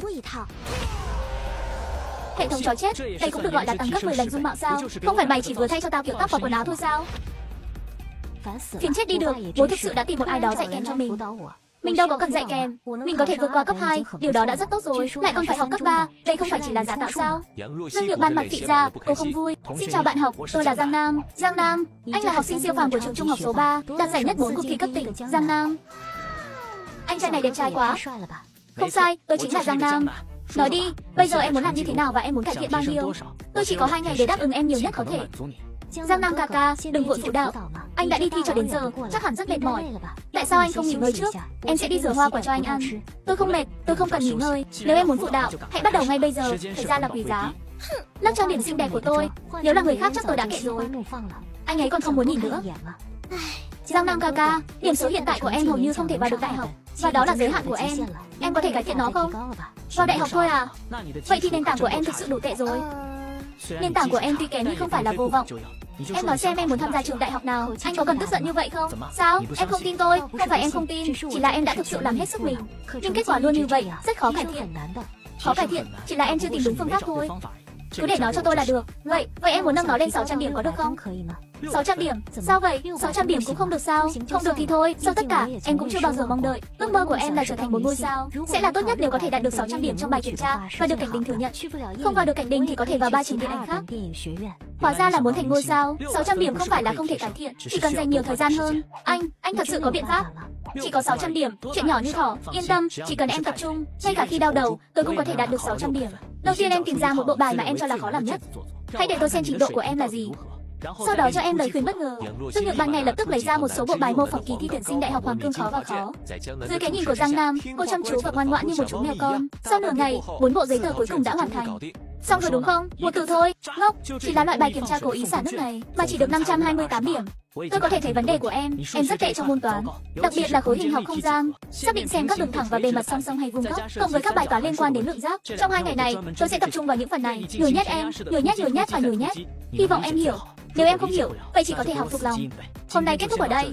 Hệ thống chó chết, đây cũng được gọi là tăng gấp 10 lần dung mạo sao? Không phải mày chỉ vừa thay cho tao kiểu tóc và quần áo thôi sao? Phiền chết đi được, bố thực sự đã tìm một ai đó dạy kèm cho mình. Mình đâu có cần dạy kèm, mình có thể vượt qua cấp 2, điều đó đã rất tốt rồi, lại còn phải học cấp 3, đây không phải chỉ là giả tạo sao? Dương Nhược Ban mặt thị ra, cô không vui. Xin chào bạn học, tôi là Giang Nam. Giang Nam, anh là học sinh siêu phàm của trường trung học số 3, đạt giải nhất 4 cuộc thi cấp tỉnh. Giang Nam, anh trai này đẹp trai quá. Không sai, tôi chính là Giang Nam. Nói đi, bây giờ em muốn làm như thế nào và em muốn cải thiện bao nhiêu? Tôi chỉ có 2 ngày để đáp ứng em nhiều nhất có thể. Giang Nam ca ca, đừng vội phụ đạo. Anh đã đi thi cho đến giờ, chắc hẳn rất mệt mỏi. Tại sao anh không nghỉ ngơi trước? Em sẽ đi rửa hoa quả cho anh ăn. Tôi không mệt, tôi không cần nghỉ ngơi. Nếu em muốn phụ đạo, hãy bắt đầu ngay bây giờ. Thời gian là quý giá. Lớp trang điểm xinh đẹp của tôi, nếu là người khác chắc tôi đã kệ rồi. Anh ấy còn không muốn nhìn nữa. Giang Nam ca ca, điểm số hiện tại của em hầu như không thể vào được đại học, và đó là giới hạn của em. Em có thể cải thiện nó không? Vào đại học thôi à? Vậy thì nền tảng của em thực sự đủ tệ rồi. Nền tảng của em tuy kém nhưng không phải là vô vọng. Em nói xem em muốn tham gia trường đại học nào, anh có cần tức giận như vậy không? Sao? Em không tin tôi, không phải em không tin, chỉ là em đã thực sự làm hết sức mình. Nhưng kết quả luôn như vậy, rất khó cải thiện. Khó cải thiện, chỉ là em chưa tìm đúng phương pháp thôi. Cứ để nó cho tôi là được. Vậy em muốn nâng nó lên 600 điểm có được không? 600 điểm? Sao vậy? 600 điểm cũng không được sao? Không được thì thôi, sau tất cả, em cũng chưa bao giờ mong đợi. Ước mơ của em là trở thành một ngôi sao. Sẽ là tốt nhất nếu có thể đạt được 600 điểm trong bài kiểm tra và được cảnh đình thừa nhận. Không vào được cảnh đình thì có thể vào 3 trường điện ảnh khác. Hóa ra là muốn thành ngôi sao. 600 điểm không phải là không thể cải thiện, chỉ cần dành nhiều thời gian hơn. Anh thật sự có biện pháp. Chỉ có 600 điểm, chuyện nhỏ như thỏ. Yên tâm, chỉ cần em tập trung, ngay cả khi đau đầu, tôi cũng có thể đạt được 600 điểm. Đầu tiên em tìm ra một bộ bài mà em cho là khó làm nhất. Hãy để tôi xem trình độ của em là gì. Sau đó cho em lời khuyên bất ngờ. Dương Nhược Ban ngay lập tức lấy ra một số bộ bài mô phỏng kỳ thi tuyển sinh đại học Hoàng Cương khó và khó. Dưới cái nhìn của Giang Nam, cô chăm chú và ngoan ngoãn như một chú mèo con. Sau nửa ngày, 4 bộ giấy tờ cuối cùng đã hoàn thành. Xong rồi đúng không? Một từ thôi, ngốc. Chỉ là loại bài kiểm tra cố ý xả nước này mà chỉ được 528 điểm. Tôi có thể thấy vấn đề của em rất tệ trong môn toán, đặc biệt là khối hình học không gian, xác định xem các đường thẳng và bề mặt song song hay vuông góc, cộng với các bài toán liên quan đến lượng giác. Trong 2 ngày này, tôi sẽ tập trung vào những phần này, nhồi nhét em, nhồi nhét và nhồi nhét. Hy vọng em hiểu. Nếu em không hiểu, vậy chỉ có thể học thuộc lòng. Hôm nay kết thúc ở đây.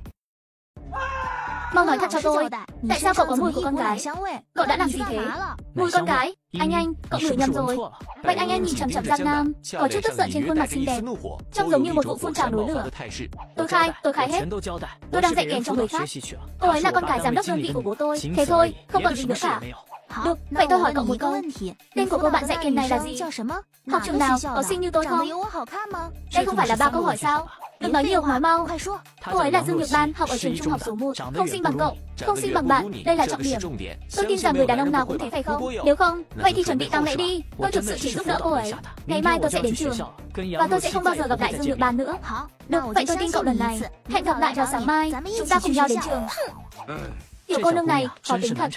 Mau nói thật cho tôi, tại sao cậu có mùi của con gái? Cậu đã làm gì thế? Mùi con gái? Anh, cậu ngửi nhầm rồi. Bạch Anh nhìn chằm chằm Giang Nam, có chút tức giận trên khuôn mặt xinh đẹp, trông giống như một vụ phun trào núi lửa. Tôi khai hết. Tôi đang dạy kèm cho người khác. Cô ấy là con gái giám đốc đơn vị của bố tôi. Thế thôi, không còn gì nữa cả. Được, vậy tôi hỏi cậu một câu. Tên của cô bạn dạy kèm này là gì? Học trường nào, có xinh như tôi không? Đây không phải là 3 câu hỏi sao? Đừng nói nhiều, nói mau. Cô ấy là Dương Nhược Ban, học ở trường trung học số 1, không xinh bằng cậu, không xinh bằng bạn, đây là trọng điểm. Tôi tin rằng người đàn ông nào cũng thế phải không? Nếu không, vậy thì chuẩn bị tang lễ đi. Tôi thực sự chỉ giúp đỡ cô ấy. Ngày mai tôi sẽ đến trường và tôi sẽ không bao giờ gặp lại Dương Nhược Ban nữa. Được, vậy tôi tin cậu lần này. Hẹn gặp lại vào sáng mai, chúng ta cùng nhau đến trường. Tiểu cô nương này khó tính thật.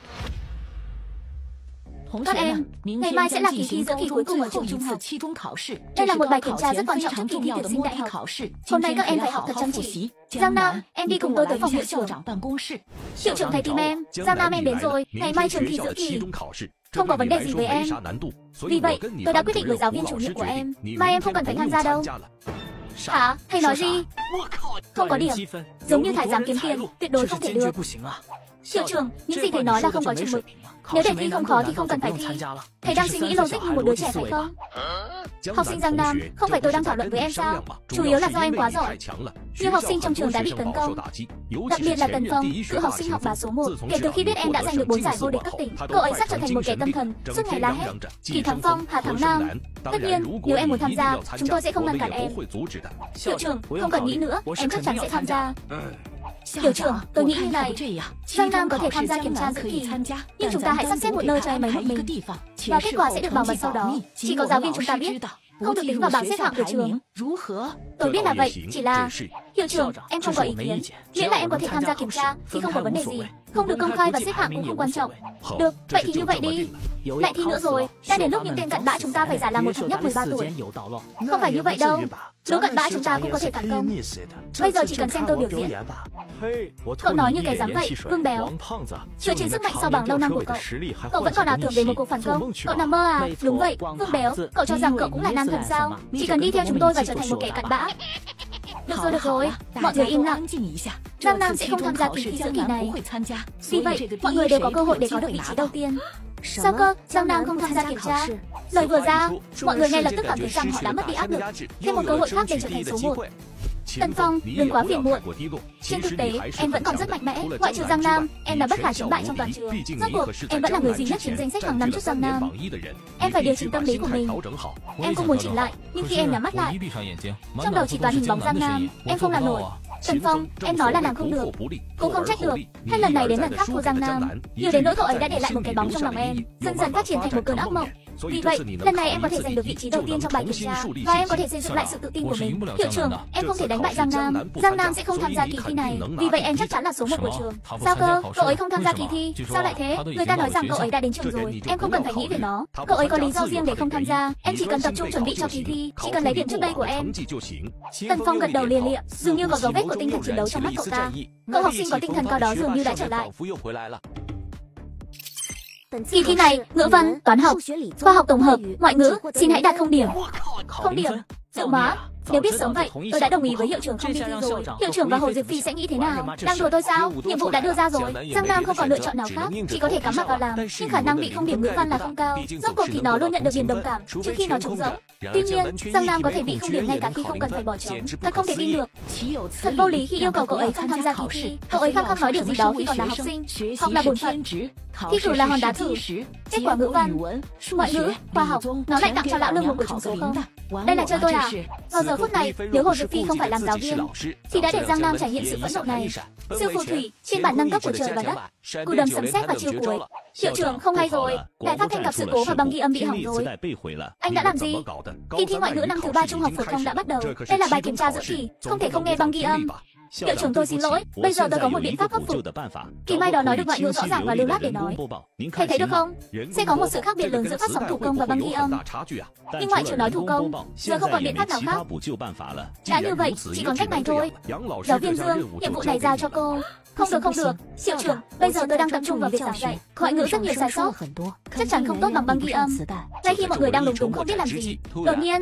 Các em, ngày mai sẽ là kỳ thi giữa kỳ cuối cùng ở trường trung học. Đây là một bài kiểm tra rất quan trọng trong kỳ thi tuyển sinh đại học. Hôm nay các em phải học thật chăm chỉ. Giang Nam, em đi cùng tôi tới phòng hiệu trưởng. Hiệu trưởng thầy tìm em. Giang Nam em đến rồi. Ngày mai trường thi giữa kỳ. Không có vấn đề gì với em. Vì vậy, tôi đã quyết định với giáo viên chủ nhiệm của em. Mai em không cần phải tham gia đâu. Hả? Thầy nói gì? Không có điểm. Giống như thải giám kiếm tiền, tuyệt đối không thể được. Hiệu trưởng, những gì thầy nói là không có chừng mực. Nếu đề thi không khó thì không cần phải thi. Thầy đang suy nghĩ logic như một đứa trẻ phải không? Học sinh Giang Nam, không phải tôi đang thảo luận với em sao? Chủ yếu là do em quá giỏi. Nhiều học sinh trong trường đã bị tấn công, đặc biệt là Tần Phong, cựu học sinh học bá số 1. Kể từ khi biết em đã giành được 4 giải vô địch cấp tỉnh, cậu ấy sắp trở thành một kẻ tâm thần, suốt ngày la hét Kỳ thắng Phong, Hà thắng Nam. Tất nhiên, nếu em muốn tham gia, chúng tôi sẽ không ngăn cản em. Hiệu trưởng, không cần nghĩ nữa, em chắc chắn sẽ tham gia. Hiệu trưởng, tôi nghĩ như này, Giang Nam có thể tham gia kiểm tra giữa kỳ, nhưng chúng ta hãy sắp xếp một nơi cho em ấy một mình, và kết quả sẽ được bảo mật sau đó, chỉ có giáo viên chúng ta biết, không được tính vào bảng xếp hạng của trường. Tôi biết là vậy, chỉ là... Hiệu trưởng, em không có ý kiến, miễn là em có thể tham gia kiểm tra thì không có vấn đề gì. Không được công khai và xếp hạng cũng không quan trọng. Được, vậy thì như vậy đi. Lại thi nữa rồi, đã đến lúc những tên cặn bã chúng ta phải giả làm một thằng nhóc 13 tuổi. Không phải như vậy đâu. Lũ cặn bã chúng ta cũng có thể phản công. Bây giờ chỉ cần xem tôi biểu diễn. Cậu nói như cái dám vậy, Vương Béo. Dựa trên sức mạnh sao bằng lâu năm của cậu vẫn còn ảo tưởng về một cuộc phản công. Cậu nằm mơ à? Đúng vậy, Vương Béo. Cậu cho rằng cậu cũng là nam thần sao? Chỉ cần đi theo chúng tôi và trở thành một kẻ cặn bã. Được rồi, mọi người im lặng. Giang Nam sẽ không tham gia kỳ thi giữa kỳ này. Vì vậy, mọi người đều có cơ hội để có được vị trí đầu tiên. Sao cơ? Giang Nam không tham gia kiểm tra. Lời vừa ra, mọi người ngay lập tức cảm thấy rằng họ đã mất đi áp lực, thêm một cơ hội khác để trở thành số 1. Tần Phong, đừng quá phiền muộn. Trên thực tế, em vẫn còn rất mạnh mẽ. Ngoại trừ Giang Nam, em là bất khả chiến bại trong toàn trường. Rốt cuộc, em vẫn là người duy nhất chiếm danh sách hàng năm trước Giang Nam. Em phải điều chỉnh tâm lý của mình. Em cũng muốn chỉnh lại, nhưng khi em nhắm mắt lại, trong đầu chỉ toàn hình bóng Giang Nam. Em không làm nổi. Tần Phong, em nói là làm không được. Cũng không trách được. Hết lần này đến lần khác thua Giang Nam. Nhiều đến nỗi cậu ấy đã để lại một cái bóng trong lòng em, dần dần phát triển thành một cơn ác mộng. Vì vậy, lần này em có thể giành được vị trí đầu tiên trong bài kiểm tra và em có thể xây dựng lại sự tự tin của mình. Hiệu trưởng, em không thể đánh bại Giang Nam. Giang Nam sẽ không tham gia kỳ thi này. Vì vậy em chắc chắn là số 1 của trường. Sao cơ? Cậu ấy không tham gia kỳ thi? Sao lại thế? Người ta nói rằng cậu ấy đã đến trường rồi. Em không cần phải nghĩ về nó. Cậu ấy có lý do riêng để không tham gia. Em chỉ cần tập trung chuẩn bị cho kỳ thi. Chỉ cần lấy điểm trước đây của em. Tần Phong gật đầu lia lịa, dường như có dấu vết của tinh thần chiến đấu trong mắt cậu ta. Cậu học sinh có tinh thần cao đó dường như đã trở lại. Kỳ thi này, ngữ văn, toán học, khoa học tổng hợp, ngoại ngữ, xin hãy đạt 0 điểm. 0 điểm? Diệu má. Nếu biết sớm vậy, tôi đã đồng ý với hiệu trưởng không đi thi rồi. Hiệu trưởng và Hồ Diệp Phi sẽ nghĩ thế nào? Đang đùa tôi sao? Nhiệm vụ đã đưa ra rồi. Giang Nam không còn lựa chọn nào khác, chỉ có thể cắm mặt vào làm. Nhưng khả năng bị 0 điểm ngữ văn là không cao. Rốt cuộc thì nó luôn nhận được điểm đồng cảm, trừ khi nó trống rỗng. Tuy nhiên, Giang Nam có thể bị 0 điểm ngay cả khi không cần phải bỏ trống. Thật không thể tin được. Thật vô lý khi yêu cầu cậu ấy không tham gia kỳ thi. Cậu ấy không nói điều gì đó khi còn là học sinh. Học là bổn phận. Thi cử là hòn đá thử. Kết quả ngữ văn, ngoại ngữ, khoa học, nó lại tặng cho lão lương một của trúng số không? Đây là chơi tôi à? Vào giờ phút này, nếu Hồ Diệp Phi không phải làm giáo viên, thì đã để Giang Nam trải nghiệm sự phẫn nộ này. Siêu phù thủy, phiên bản nâng cấp của trời và đất, cú đấm sấm sét và chiều cuối. Hiệu trưởng không hay rồi, đài phát thanh gặp sự cố và băng ghi âm bị hỏng rồi. Anh đã làm gì? Kỳ thi ngoại ngữ năm thứ 3 trung học phổ thông đã bắt đầu. Đây là bài kiểm tra giữa kỳ, không thể không nghe băng ghi âm. Hiệu trưởng tôi xin lỗi, bây giờ tôi có một biện pháp khắc phục. Kỳ mai đó nói được ngoại ngữ rõ ràng và lưu loát để nói. Thầy thấy được không? Sẽ có một sự khác biệt lớn giữa phát sóng thủ công và băng ghi âm. Nhưng ngoại trừ nói thủ công, giờ không còn biện pháp nào khác. Đã như vậy, chỉ còn cách này thôi. Giáo viên Dương, nhiệm vụ này giao cho cô. Không được. Hiệu trưởng, bây giờ tôi đang tập trung vào việc giảng dạy. Ngoại ngữ rất nhiều sai sót. Chắc chắn không tốt bằng băng ghi âm. Ngay khi mọi người đang lúng túng không biết làm gì, đột nhiên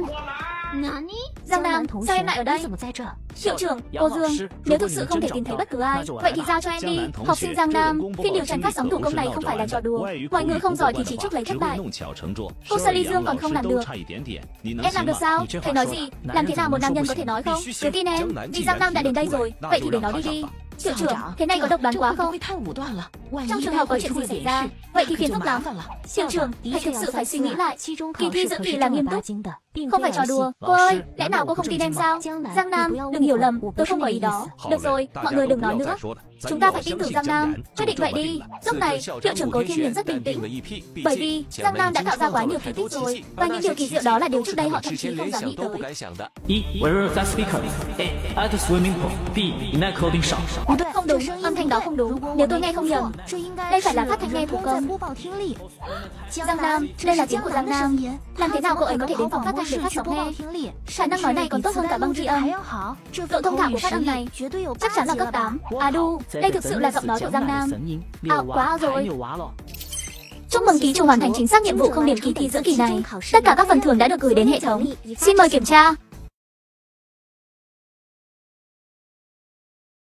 Giang Nam, sao em lại ở đây? Hiệu trưởng, cô Dương, nếu thực sự không thể tìm thấy bất cứ ai, vậy thì giao cho em đi. Học sinh Giang Nam, phiên điều trần phát sóng thủ công này không phải là trò đùa. Ngoại ngữ không giỏi thì chỉ chuốc lấy thất bại. Cô Sally Dương còn không làm được. Em làm được sao? Thầy nói gì? Làm thế nào một nam nhân có thể nói không? Cứ tin em, vì Giang Nam đã đến đây rồi, vậy thì để nó đi. Hiệu trưởng, thế này có độc đoán quá không? Trong trường học có chuyện gì xảy ra, vậy thì phiền phức lắm. Hiệu trưởng, thầy thực sự phải suy nghĩ lại. Kỳ thi giữa kỳ là nghiêm túc, không phải trò đùa. Cô ơi, lẽ nào cô không tin em sao? Giang Nam, đừng hiểu lầm, tôi không có ý đó. Được rồi, mọi người đừng nói nữa. Chúng ta phải tin tưởng Giang Nam. Quyết định vậy đi. Lúc này, hiệu trưởng Cố Thiên Nhiên rất bình tĩnh. Bởi vì Giang Nam đã tạo ra quá nhiều kỳ tích rồi, và những điều kỳ diệu đó là điều trước đây họ thậm chí không dám nghĩ tới. 一，微弱 fast speaker。A at swimming pool。B internet coding 少。 Không đúng, âm thanh đó không đúng. Nếu tôi nghe không nhầm, đây phải là phát thanh nghe thủ công. Giang Nam, đây là tiếng của Giang Nam. Làm thế nào cậu ấy có thể đến phòng phát thanh để phát sóng nghe? Khả năng nói này còn tốt hơn cả băng ghi âm. Độ thông thạo của phát âm này chắc chắn là cấp 8. À đu, đây thực sự là giọng nói của Giang Nam. Quá ao rồi. Chúc mừng ký chủ hoàn thành chính xác nhiệm vụ không điểm kỳ thi giữa kỳ này. Tất cả các phần thưởng đã được gửi đến hệ thống. Xin mời kiểm tra.